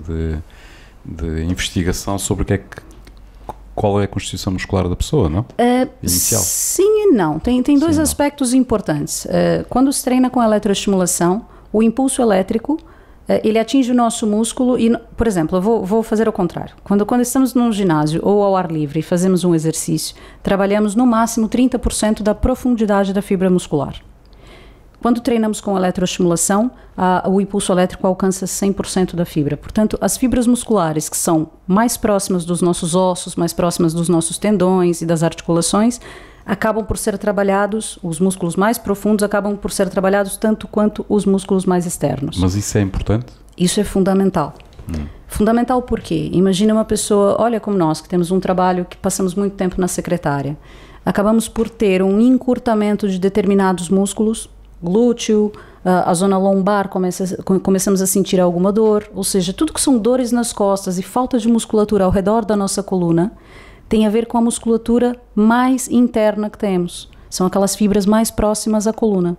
de investigação sobre qual é a constituição muscular da pessoa, não? Inicial. Sim e não. Tem dois aspectos importantes. Quando se treina com eletroestimulação, o impulso elétrico ele atinge o nosso músculo e, por exemplo, eu vou fazer o contrário. Quando estamos num ginásio ou ao ar livre e fazemos um exercício, trabalhamos no máximo 30% da profundidade da fibra muscular. Quando treinamos com eletroestimulação, o impulso elétrico alcança 100% da fibra. Portanto, as fibras musculares que são mais próximas dos nossos ossos, mais próximas dos nossos tendões e das articulações, acabam por ser trabalhados, os músculos mais profundos acabam por ser trabalhados tanto quanto os músculos mais externos. Mas isso é importante? Isso é fundamental. Fundamental por quê? Imagina uma pessoa, olha como nós, que temos um trabalho que passamos muito tempo na secretária. Acabamos por ter um encurtamento de determinados músculos, glúteo, a zona lombar, começamos a sentir alguma dor, ou seja, tudo que são dores nas costas e falta de musculatura ao redor da nossa coluna, tem a ver com a musculatura mais interna que temos. São aquelas fibras mais próximas à coluna.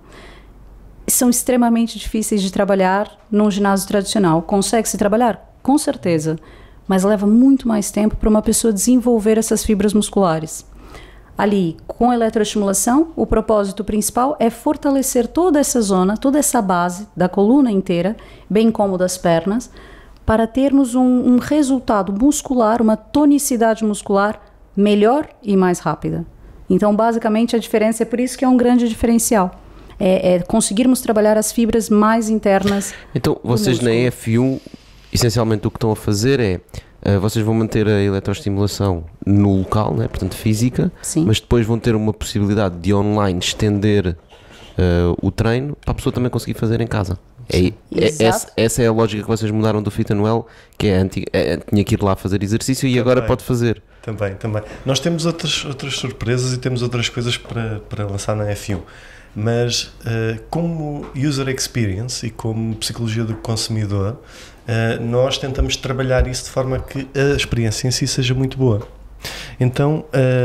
São extremamente difíceis de trabalhar num ginásio tradicional. Consegue-se trabalhar? Com certeza. Mas leva muito mais tempo para uma pessoa desenvolver essas fibras musculares. Ali, com eletroestimulação, o propósito principal é fortalecer toda essa zona, toda essa base da coluna inteira, bem como das pernas, para termos um resultado muscular, uma tonicidade muscular melhor e mais rápida. Então, basicamente, a diferença é por isso que é um grande diferencial. É conseguirmos trabalhar as fibras mais internas. Então, vocês na F1, essencialmente o que estão a fazer é, vocês vão manter a eletroestimulação no local, né? Portanto física, sim, mas depois vão ter uma possibilidade de online estender o treino para a pessoa também conseguir fazer em casa. Essa é a lógica que vocês mudaram do Fit Anuel, que tinha que ir lá fazer exercício e também, agora pode fazer. Também. Nós temos outras surpresas e temos outras coisas para lançar na F1, mas como user experience e como psicologia do consumidor, nós tentamos trabalhar isso de forma que a experiência em si seja muito boa. Então,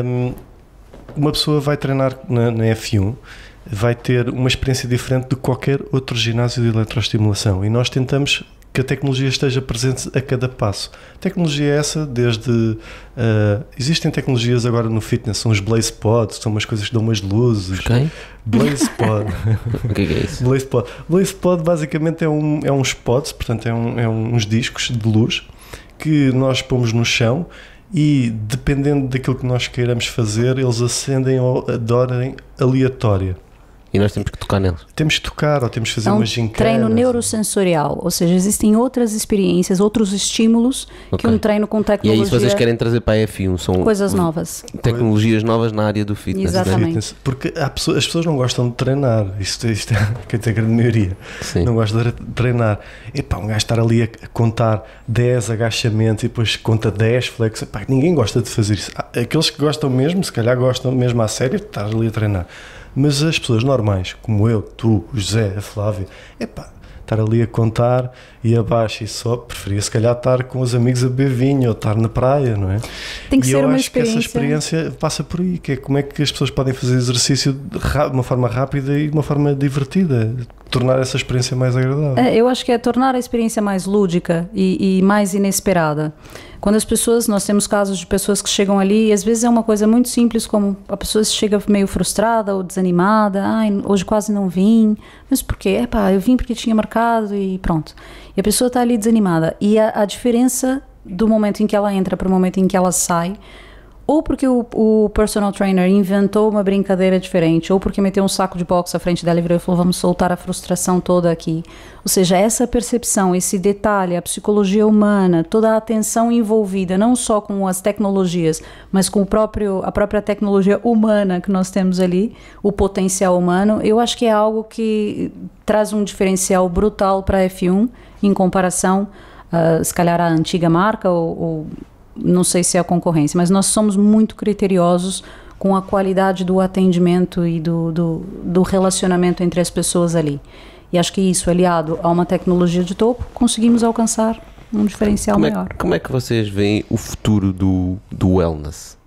uma pessoa vai treinar na F1, vai ter uma experiência diferente de qualquer outro ginásio de eletroestimulação, e nós tentamos que a tecnologia esteja presente a cada passo. A tecnologia é essa, desde... existem tecnologias agora no fitness, são os Blaze Pods, são umas coisas que dão umas luzes. Okay. Blaze Pod. O que é isso? Blaze Pod basicamente é uns pods, portanto é uns discos de luz que nós pomos no chão e, dependendo daquilo que nós queiramos fazer, eles acendem de ordem aleatória. E nós temos que tocar neles. Temos que tocar, ou temos que fazer uma gincana. Treino neurosensorial, ou seja, existem outras experiências, outros estímulos que um treino com tecnologia... E é isso que vocês querem trazer para a F1, são coisas novas. Tecnologias novas na área do fitness. Exatamente. Né? Porque as pessoas não gostam de treinar, isto quer dizer, a grande maioria não gosta de treinar. Epá, um gajo estar ali a contar 10 agachamentos e depois conta 10 flex, epá, ninguém gosta de fazer isso. Aqueles que gostam mesmo, se calhar gostam mesmo à sério de estar ali a treinar. Mas as pessoas normais, como eu, tu, o José, a Flávia, epá, estar ali a contar e abaixo e só, preferia se calhar estar com os amigos a beber vinho ou estar na praia, não é? Tem que ser uma experiência. E eu acho que essa experiência passa por aí, que é como é que as pessoas podem fazer exercício de uma forma rápida e de uma forma divertida, tornar essa experiência mais agradável. Eu acho que é tornar a experiência mais lúdica e mais inesperada. Quando as pessoas, nós temos casos de pessoas que chegam ali e às vezes é uma coisa muito simples, como a pessoa chega meio frustrada ou desanimada, hoje quase não vim, mas por quê? Eu vim porque tinha marcado e pronto. E a pessoa está ali desanimada. E a diferença do momento em que ela entra para o momento em que ela sai, ou porque o personal trainer inventou uma brincadeira diferente, ou porque meteu um saco de boxe à frente dela e virou e falou, vamos soltar a frustração toda aqui. Ou seja, essa percepção, esse detalhe, a psicologia humana, toda a atenção envolvida, não só com as tecnologias, mas com a própria tecnologia humana que nós temos ali, o potencial humano, eu acho que é algo que traz um diferencial brutal para a F1, em comparação, se calhar, à antiga marca, ou não sei se é a concorrência, mas nós somos muito criteriosos com a qualidade do atendimento e do relacionamento entre as pessoas ali. E acho que isso, aliado a uma tecnologia de topo, conseguimos alcançar um diferencial maior. Como é que vocês veem o futuro do wellness?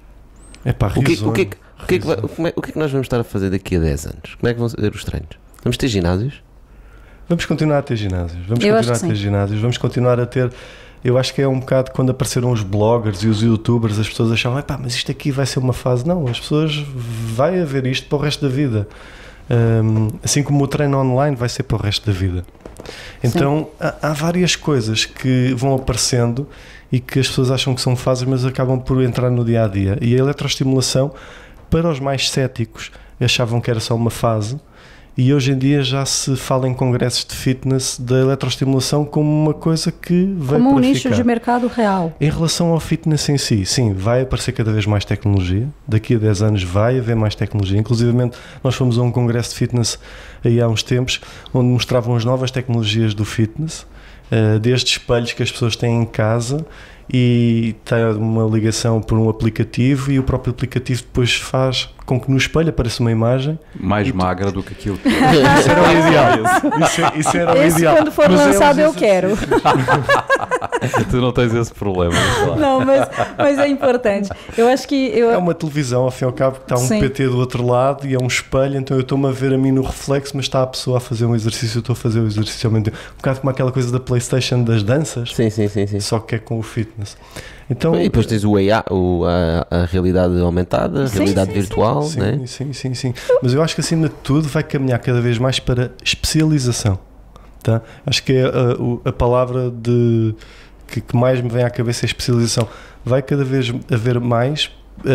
O que é que nós vamos estar a fazer daqui a 10 anos? Como é que vão ser os treinos? Vamos ter ginásios? Vamos continuar a ter ginásios. Vamos continuar a ter... Eu acho que é um bocado quando apareceram os bloggers e os youtubers, as pessoas achavam, mas isto aqui vai ser uma fase. Não, as pessoas vai haver isto para o resto da vida. Assim como o treino online vai ser para o resto da vida. Então há várias coisas que vão aparecendo e que as pessoas acham que são fases, mas acabam por entrar no dia a dia. E a eletroestimulação, para os mais céticos, achavam que era só uma fase. E hoje em dia já se fala em congressos de fitness da eletroestimulação como uma coisa que vai como um nicho de mercado real. Em relação ao fitness em si, sim, vai aparecer cada vez mais tecnologia. Daqui a 10 anos vai haver mais tecnologia. Inclusivamente nós fomos a um congresso de fitness aí há uns tempos, onde mostravam as novas tecnologias do fitness, desde espelhos que as pessoas têm em casa e tem uma ligação por um aplicativo e o próprio aplicativo depois faz com que no espelho apareça uma imagem mais magra do que aquilo que... Isso era o ideal. Isso era o ideal. Quando for lançado eu quero. Tu não tens esse problema. Não, mas é importante. Eu acho que... É uma televisão, ao fim e ao cabo, que está um PT do outro lado e é um espelho, então eu estou-me a ver a mim no reflexo, mas está a pessoa a fazer um exercício, eu estou a fazer o exercício ao mesmo tempo. Um bocado como aquela coisa da PlayStation das danças. Sim. Só que é com o fitness. Então, e depois tens a realidade aumentada, a realidade virtual. Sim, né? sim. Mas eu acho que acima de tudo vai caminhar cada vez mais para especialização. Tá? Acho que é a palavra que mais me vem à cabeça é especialização. Vai cada vez haver mais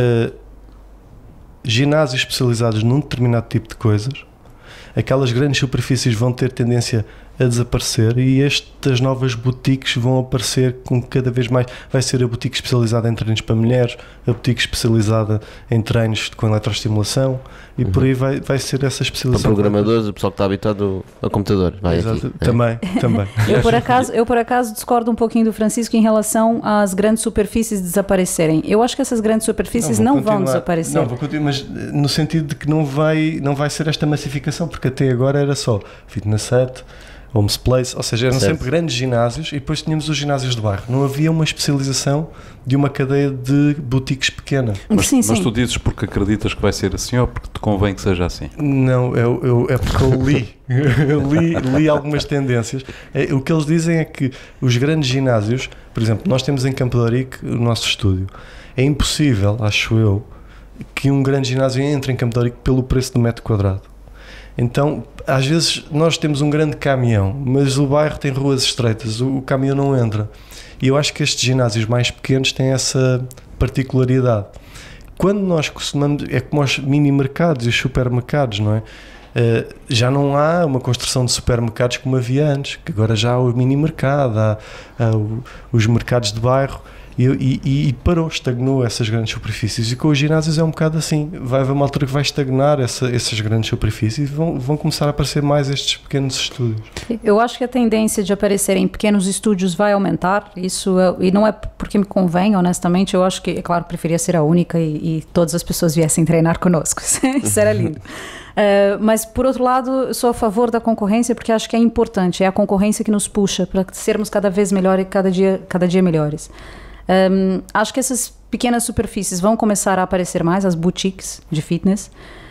ginásios especializados num determinado tipo de coisas. Aquelas grandes superfícies vão ter tendência a desaparecer e estas novas boutiques vão aparecer com cada vez mais. Vai ser a boutique especializada em treinos para mulheres, a boutique especializada em treinos com eletroestimulação e por aí vai ser essa especialização. Para programadores, o pessoal que está habituado a computador. Também. Eu por acaso discordo um pouquinho do Francisco em relação às grandes superfícies desaparecerem. Eu acho que essas grandes superfícies não vão desaparecer. Não, vou continuar, mas no sentido de que não vai ser esta massificação, porque até agora era só Fitness Set, Homes Place, ou seja, eram sempre grandes ginásios e depois tínhamos os ginásios de bairro. Não havia uma especialização de uma cadeia de boutiques pequena. Mas tu dizes porque acreditas que vai ser assim ou porque te convém que seja assim? Não, é porque eu li. li algumas tendências. O que eles dizem é que os grandes ginásios, por exemplo, nós temos em Campo de Ourique o nosso estúdio. É impossível, acho eu, que um grande ginásio entre em Campo de Ourique pelo preço do metro quadrado. Então, às vezes nós temos um grande caminhão, mas o bairro tem ruas estreitas, o caminhão não entra. E eu acho que estes ginásios mais pequenos têm essa particularidade. Quando nós costumamos, é como os mini mercados e os supermercados, não é? Já não há uma construção de supermercados como havia antes, que agora já há o mini-mercado, há os mercados de bairro, e parou, estagnou essas grandes superfícies. E com os ginásios é um bocado assim, vai haver uma altura que vai estagnar essas grandes superfícies e vão começar a aparecer mais estes pequenos estúdios. Eu acho que a tendência de aparecerem pequenos estúdios vai aumentar, e não é porque me convém, honestamente. Eu acho que, é claro, preferia ser a única e todas as pessoas viessem treinar conosco, isso era lindo. Mas, por outro lado, eu sou a favor da concorrência, porque acho que é importante, é a concorrência que nos puxa para sermos cada vez melhores e cada dia melhores. Acho que essas pequenas superfícies vão começar a aparecer mais, as boutiques de fitness,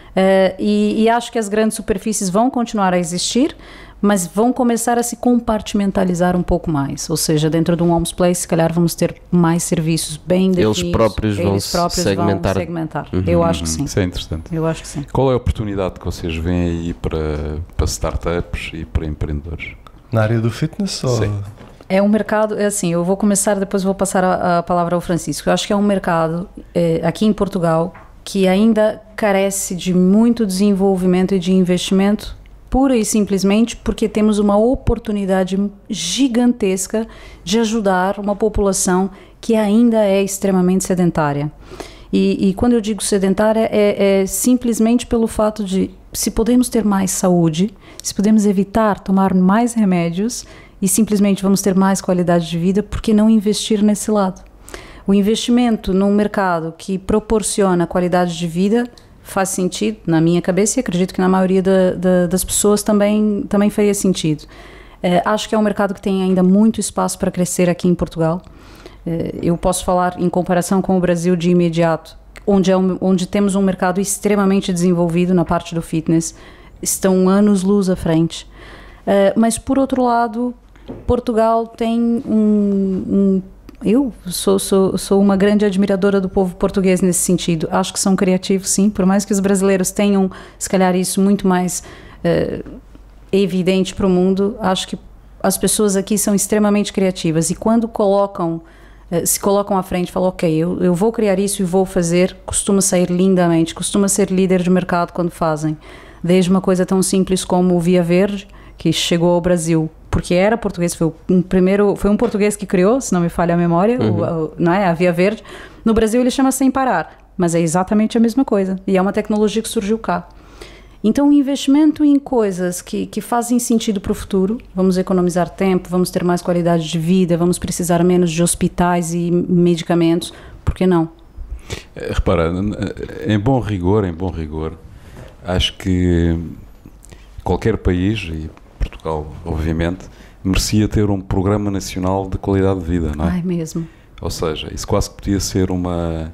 e acho que as grandes superfícies vão continuar a existir, mas vão começar a se compartimentalizar um pouco mais. Ou seja, dentro de um Homes Place, se calhar vamos ter mais serviços bem definidos. Eles próprios vão segmentar. Eu acho que sim. Isso é interessante. Eu acho que sim. Qual é a oportunidade que vocês veem aí para startups e para empreendedores? Na área do fitness? Ou... Sim. É um mercado, assim, eu vou começar, depois vou passar a palavra ao Francisco. Eu acho que é um mercado, aqui em Portugal, que ainda carece de muito desenvolvimento e de investimento, pura e simplesmente porque temos uma oportunidade gigantesca de ajudar uma população que ainda é extremamente sedentária. E quando eu digo sedentária, é simplesmente pelo fato de, se podemos ter mais saúde, se podemos evitar tomar mais remédios, e simplesmente vamos ter mais qualidade de vida, por que não investir nesse lado? O investimento num mercado que proporciona qualidade de vida faz sentido, na minha cabeça, e acredito que na maioria das pessoas também faria sentido. Acho que é um mercado que tem ainda muito espaço para crescer aqui em Portugal. Eu posso falar em comparação com o Brasil de imediato, onde temos um mercado extremamente desenvolvido na parte do fitness, estão anos-luz à frente. Mas, por outro lado, Portugal tem eu sou uma grande admiradora do povo português nesse sentido. Acho que são criativos, sim, por mais que os brasileiros tenham, se calhar, isso muito mais evidente para o mundo. Acho que as pessoas aqui são extremamente criativas, e quando se colocam à frente e falam, ok, eu vou criar isso e vou fazer, costuma sair lindamente, costuma ser líder de mercado quando fazem. Desde uma coisa tão simples como o Via Verde, que chegou ao Brasil porque era português, foi um português que criou, se não me falha a memória, não é? A Via Verde. No Brasil ele chama Sem Parar, mas é exatamente a mesma coisa, e é uma tecnologia que surgiu cá. Então, o investimento em coisas que fazem sentido para o futuro, vamos economizar tempo, vamos ter mais qualidade de vida, vamos precisar menos de hospitais e medicamentos, por que não? Repara, em bom rigor, acho que qualquer país, e Portugal, obviamente, merecia ter um programa nacional de qualidade de vida, não é? Ai, mesmo. Ou seja, isso quase que podia ser uma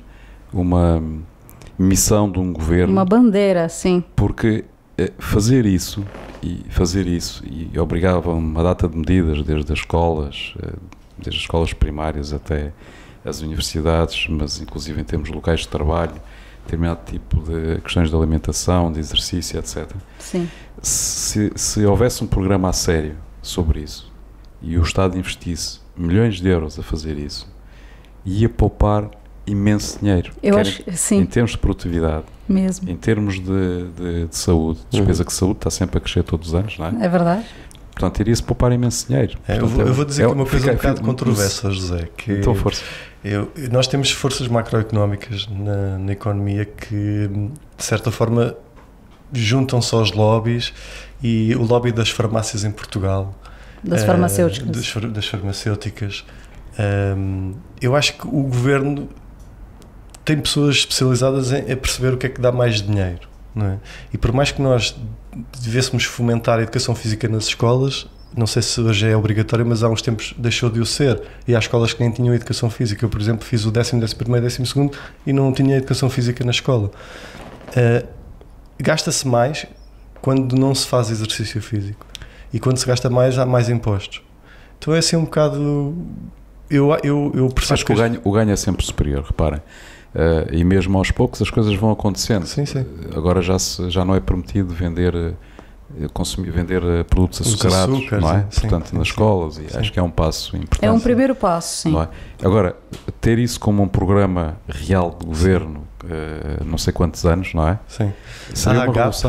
missão de um governo. Uma bandeira, sim. Porque fazer isso e obrigava uma data de medidas, desde as escolas primárias até as universidades, mas inclusive em termos locais de trabalho, determinado tipo de questões de alimentação, de exercício, etc. Sim. Se houvesse um programa a sério sobre isso e o Estado investisse milhões de euros a fazer isso, ia poupar imenso dinheiro. Eu acho que sim. Em termos de produtividade, mesmo. Em termos de saúde, despesa que saúde está sempre a crescer todos os anos, não é? É verdade. Portanto, iria-se poupar imenso dinheiro. Portanto, eu vou dizer uma coisa um bocado controversa, José, que então, força. Nós temos forças macroeconómicas na economia que, de certa forma, juntam-se aos lobbies, e o lobby das farmácias em Portugal, das farmacêuticas, das farmacêuticas, eu acho que o governo tem pessoas especializadas em perceber o que é que dá mais dinheiro, não é? E por mais que nós devêssemos fomentar a educação física nas escolas, não sei se hoje é obrigatório, mas há uns tempos deixou de o ser, e há escolas que nem tinham educação física. Eu, por exemplo, fiz o 10º, 11º, 12º e não tinha educação física na escola. Gasta-se mais quando não se faz exercício físico, e quando se gasta mais há mais impostos. Então é assim um bocado... Eu percebo. Acho que o ganho é sempre superior, reparem. E mesmo aos poucos as coisas vão acontecendo. Sim, sim. Agora já não é permitido vender produtos açucarados, não é? Sim, portanto, nas escolas, e acho que é um passo importante. É um primeiro passo, sim. Não é? Agora, ter isso como um programa real de governo, não sei quantos anos, não é? Sim. Seria uma revolução.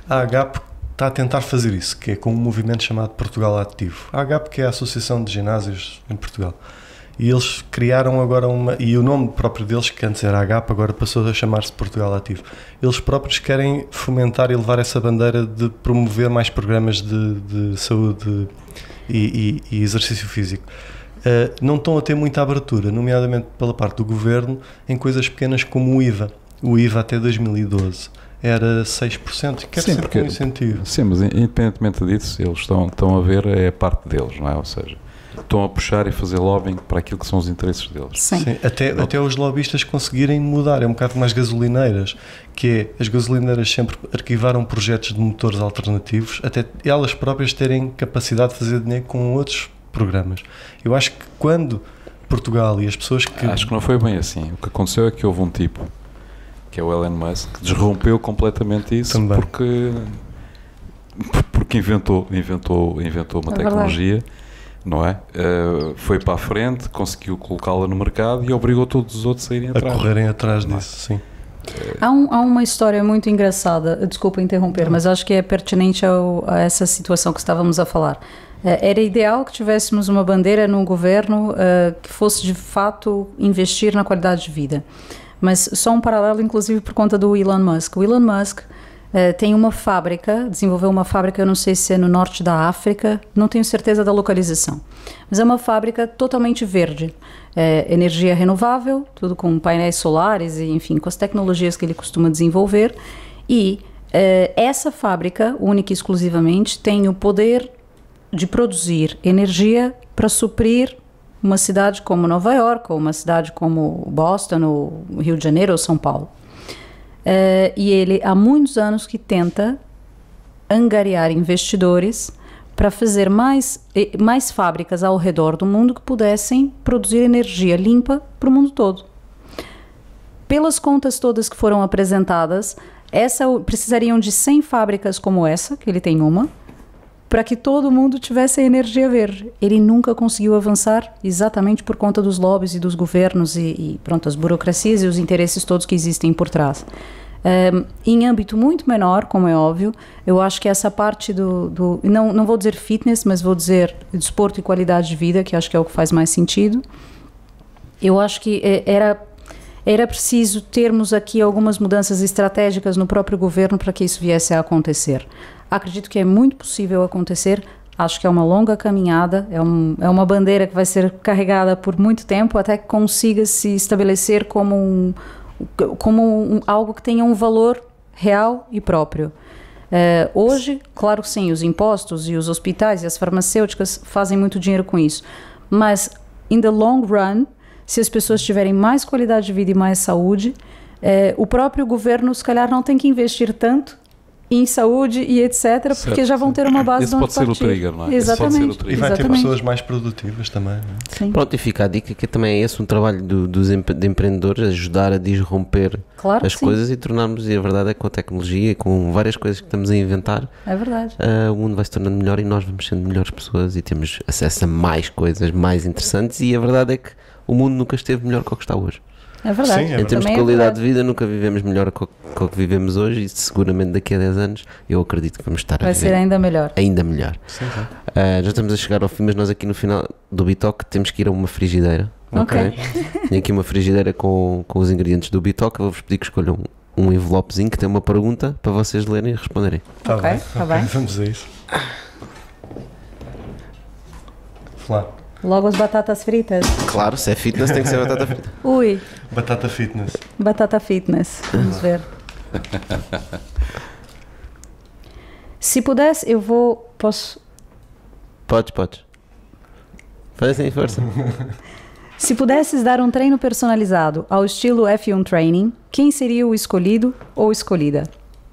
A AGAP está a tentar fazer isso, que é com um movimento chamado Portugal Ativo. A AGAP, que é a Associação de Ginásios em Portugal. E eles criaram agora e o nome próprio deles, que antes era AGAP, agora passou a chamar-se Portugal Ativo. Eles próprios querem fomentar e levar essa bandeira de promover mais programas de saúde e exercício físico. Não estão a ter muita abertura, nomeadamente pela parte do governo, em coisas pequenas como o IVA. O IVA até 2012 era 6%, e quer sempre um incentivo. Sim, mas independentemente disso, eles estão a ver a parte deles, não é? Ou seja, estão a puxar e fazer lobbying para aquilo que são os interesses deles. Sim. Até os lobbyistas conseguirem mudar. É um bocado como as gasolineiras, que é, as gasolineiras sempre arquivaram projetos de motores alternativos, até elas próprias terem capacidade de fazer dinheiro com outros programas. Eu acho que quando Portugal e as pessoas que... Acho que não foi bem assim. O que aconteceu é que houve um tipo, que é o Elon Musk, que desrompeu completamente isso. Também. Porque inventou uma tecnologia, não é? Foi para a frente, conseguiu colocá-la no mercado e obrigou todos os outros a irem atrás. A correrem atrás disso, sim. Há uma história muito engraçada, desculpa interromper, mas acho que é pertinente a essa situação que estávamos a falar. Era ideal que tivéssemos uma bandeira no governo que fosse de fato investir na qualidade de vida. Mas só um paralelo, inclusive, por conta do Elon Musk. O Elon Musk tem uma fábrica, desenvolveu uma fábrica, eu não sei se é no norte da África, não tenho certeza da localização, mas é uma fábrica totalmente verde. Energia renovável, tudo com painéis solares e, enfim, com as tecnologias que ele costuma desenvolver. E essa fábrica, única e exclusivamente, tem o poder de produzir energia para suprir uma cidade como Nova York, ou uma cidade como Boston, ou Rio de Janeiro, ou São Paulo. E ele, há muitos anos que tenta angariar investidores para fazer mais fábricas ao redor do mundo que pudessem produzir energia limpa para o mundo todo. Pelas contas todas que foram apresentadas, precisariam de 100 fábricas como essa, que ele tem uma, para que todo mundo tivesse energia verde. Ele nunca conseguiu avançar exatamente por conta dos lobbies e dos governos e pronto, as burocracias e os interesses todos que existem por trás. Em âmbito muito menor, como é óbvio, eu acho que essa parte não vou dizer fitness, mas vou dizer desporto e qualidade de vida, que acho que é o que faz mais sentido. Eu acho que era preciso termos aqui algumas mudanças estratégicas no próprio governo para que isso viesse a acontecer. Acredito que é muito possível acontecer, acho que é uma longa caminhada, é uma bandeira que vai ser carregada por muito tempo até que consiga se estabelecer como algo que tenha um valor real e próprio. Hoje, claro que sim, os impostos e os hospitais e as farmacêuticas fazem muito dinheiro com isso, mas in the long run, se as pessoas tiverem mais qualidade de vida e mais saúde, o próprio governo se calhar não tem que investir tanto em saúde e etc, certo, porque já vão ter uma base de onde partir. Esse pode ser o trigger, não é? Exatamente. E vai ter pessoas mais produtivas também. Sim. Pronto, e fica a dica que também é esse um trabalho de empreendedores, ajudar a desromper as coisas e tornarmos, e a verdade é que com a tecnologia e com várias coisas que estamos a inventar, é verdade. O mundo vai se tornando melhor e nós vamos sendo melhores pessoas e temos acesso a mais coisas mais interessantes e a verdade é que o mundo nunca esteve melhor que o que está hoje. É verdade. Sim, em termos de qualidade de vida, nunca vivemos melhor que o que vivemos hoje e seguramente daqui a 10 anos eu acredito que vamos estar a viver. Vai ser ainda melhor. Ainda melhor. Sim. Já estamos a chegar ao fim, mas nós aqui no final do Bitoque temos que ir a uma frigideira. Ok. Tem aqui uma frigideira com os ingredientes do Bitoque. Eu vou-vos pedir que escolham um envelopezinho que tem uma pergunta para vocês lerem e responderem. Tá bem. Vamos a isso. Flá. Logo as batatas fritas. Claro, se é fitness tem que ser batata frita. Ui. Batata fitness. Batata fitness. Vamos ver. Se pudesse, posso... Podes. Faz assim, força. Se pudesses dar um treino personalizado ao estilo F1 Training, quem seria o escolhido ou escolhida?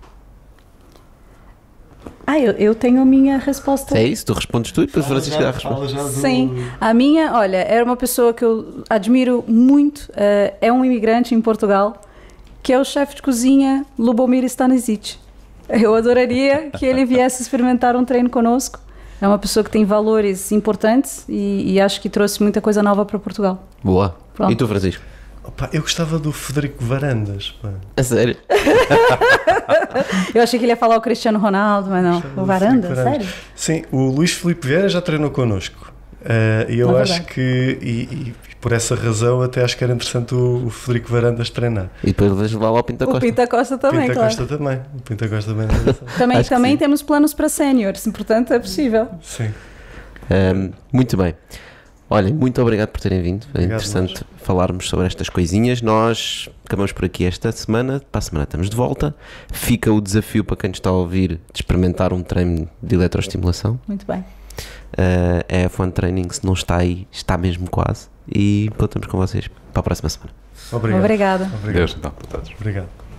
Eu tenho a minha resposta. É isso? Tu respondes tu e depois Francisco dá a resposta. Sim. A minha, olha, era uma pessoa que eu admiro muito, é um imigrante em Portugal, que é o chefe de cozinha Lubomir Stanisic. Eu adoraria que ele viesse experimentar um treino conosco. É uma pessoa que tem valores importantes e acho que trouxe muita coisa nova para Portugal. Boa. Pronto. E tu, Francisco? Opa, eu gostava do Frederico Varandas. Pá. A sério? Eu achei que ele ia falar o Cristiano Ronaldo, mas não. O Varandas, sério? Sim, o Luís Filipe Vieira já treinou connosco. E eu acho que, e por essa razão, até acho que era interessante o Frederico Varandas treinar. E depois vais levar lá o Pinta Costa. O Pinta Costa também, Pinta claro. Costa também. O Pinta Costa também temos planos para séniores, portanto é possível. Sim. Muito bem. Olhem, muito obrigado por terem vindo. É interessante falarmos sobre estas coisinhas. Nós acabamos por aqui esta semana. Para a semana estamos de volta. Fica o desafio para quem nos está a ouvir de experimentar um treino de eletroestimulação. Muito bem. A F1 Training, se não está aí, está mesmo quase. E voltamos com vocês para a próxima semana. Obrigado. Obrigada. Obrigado. Obrigado.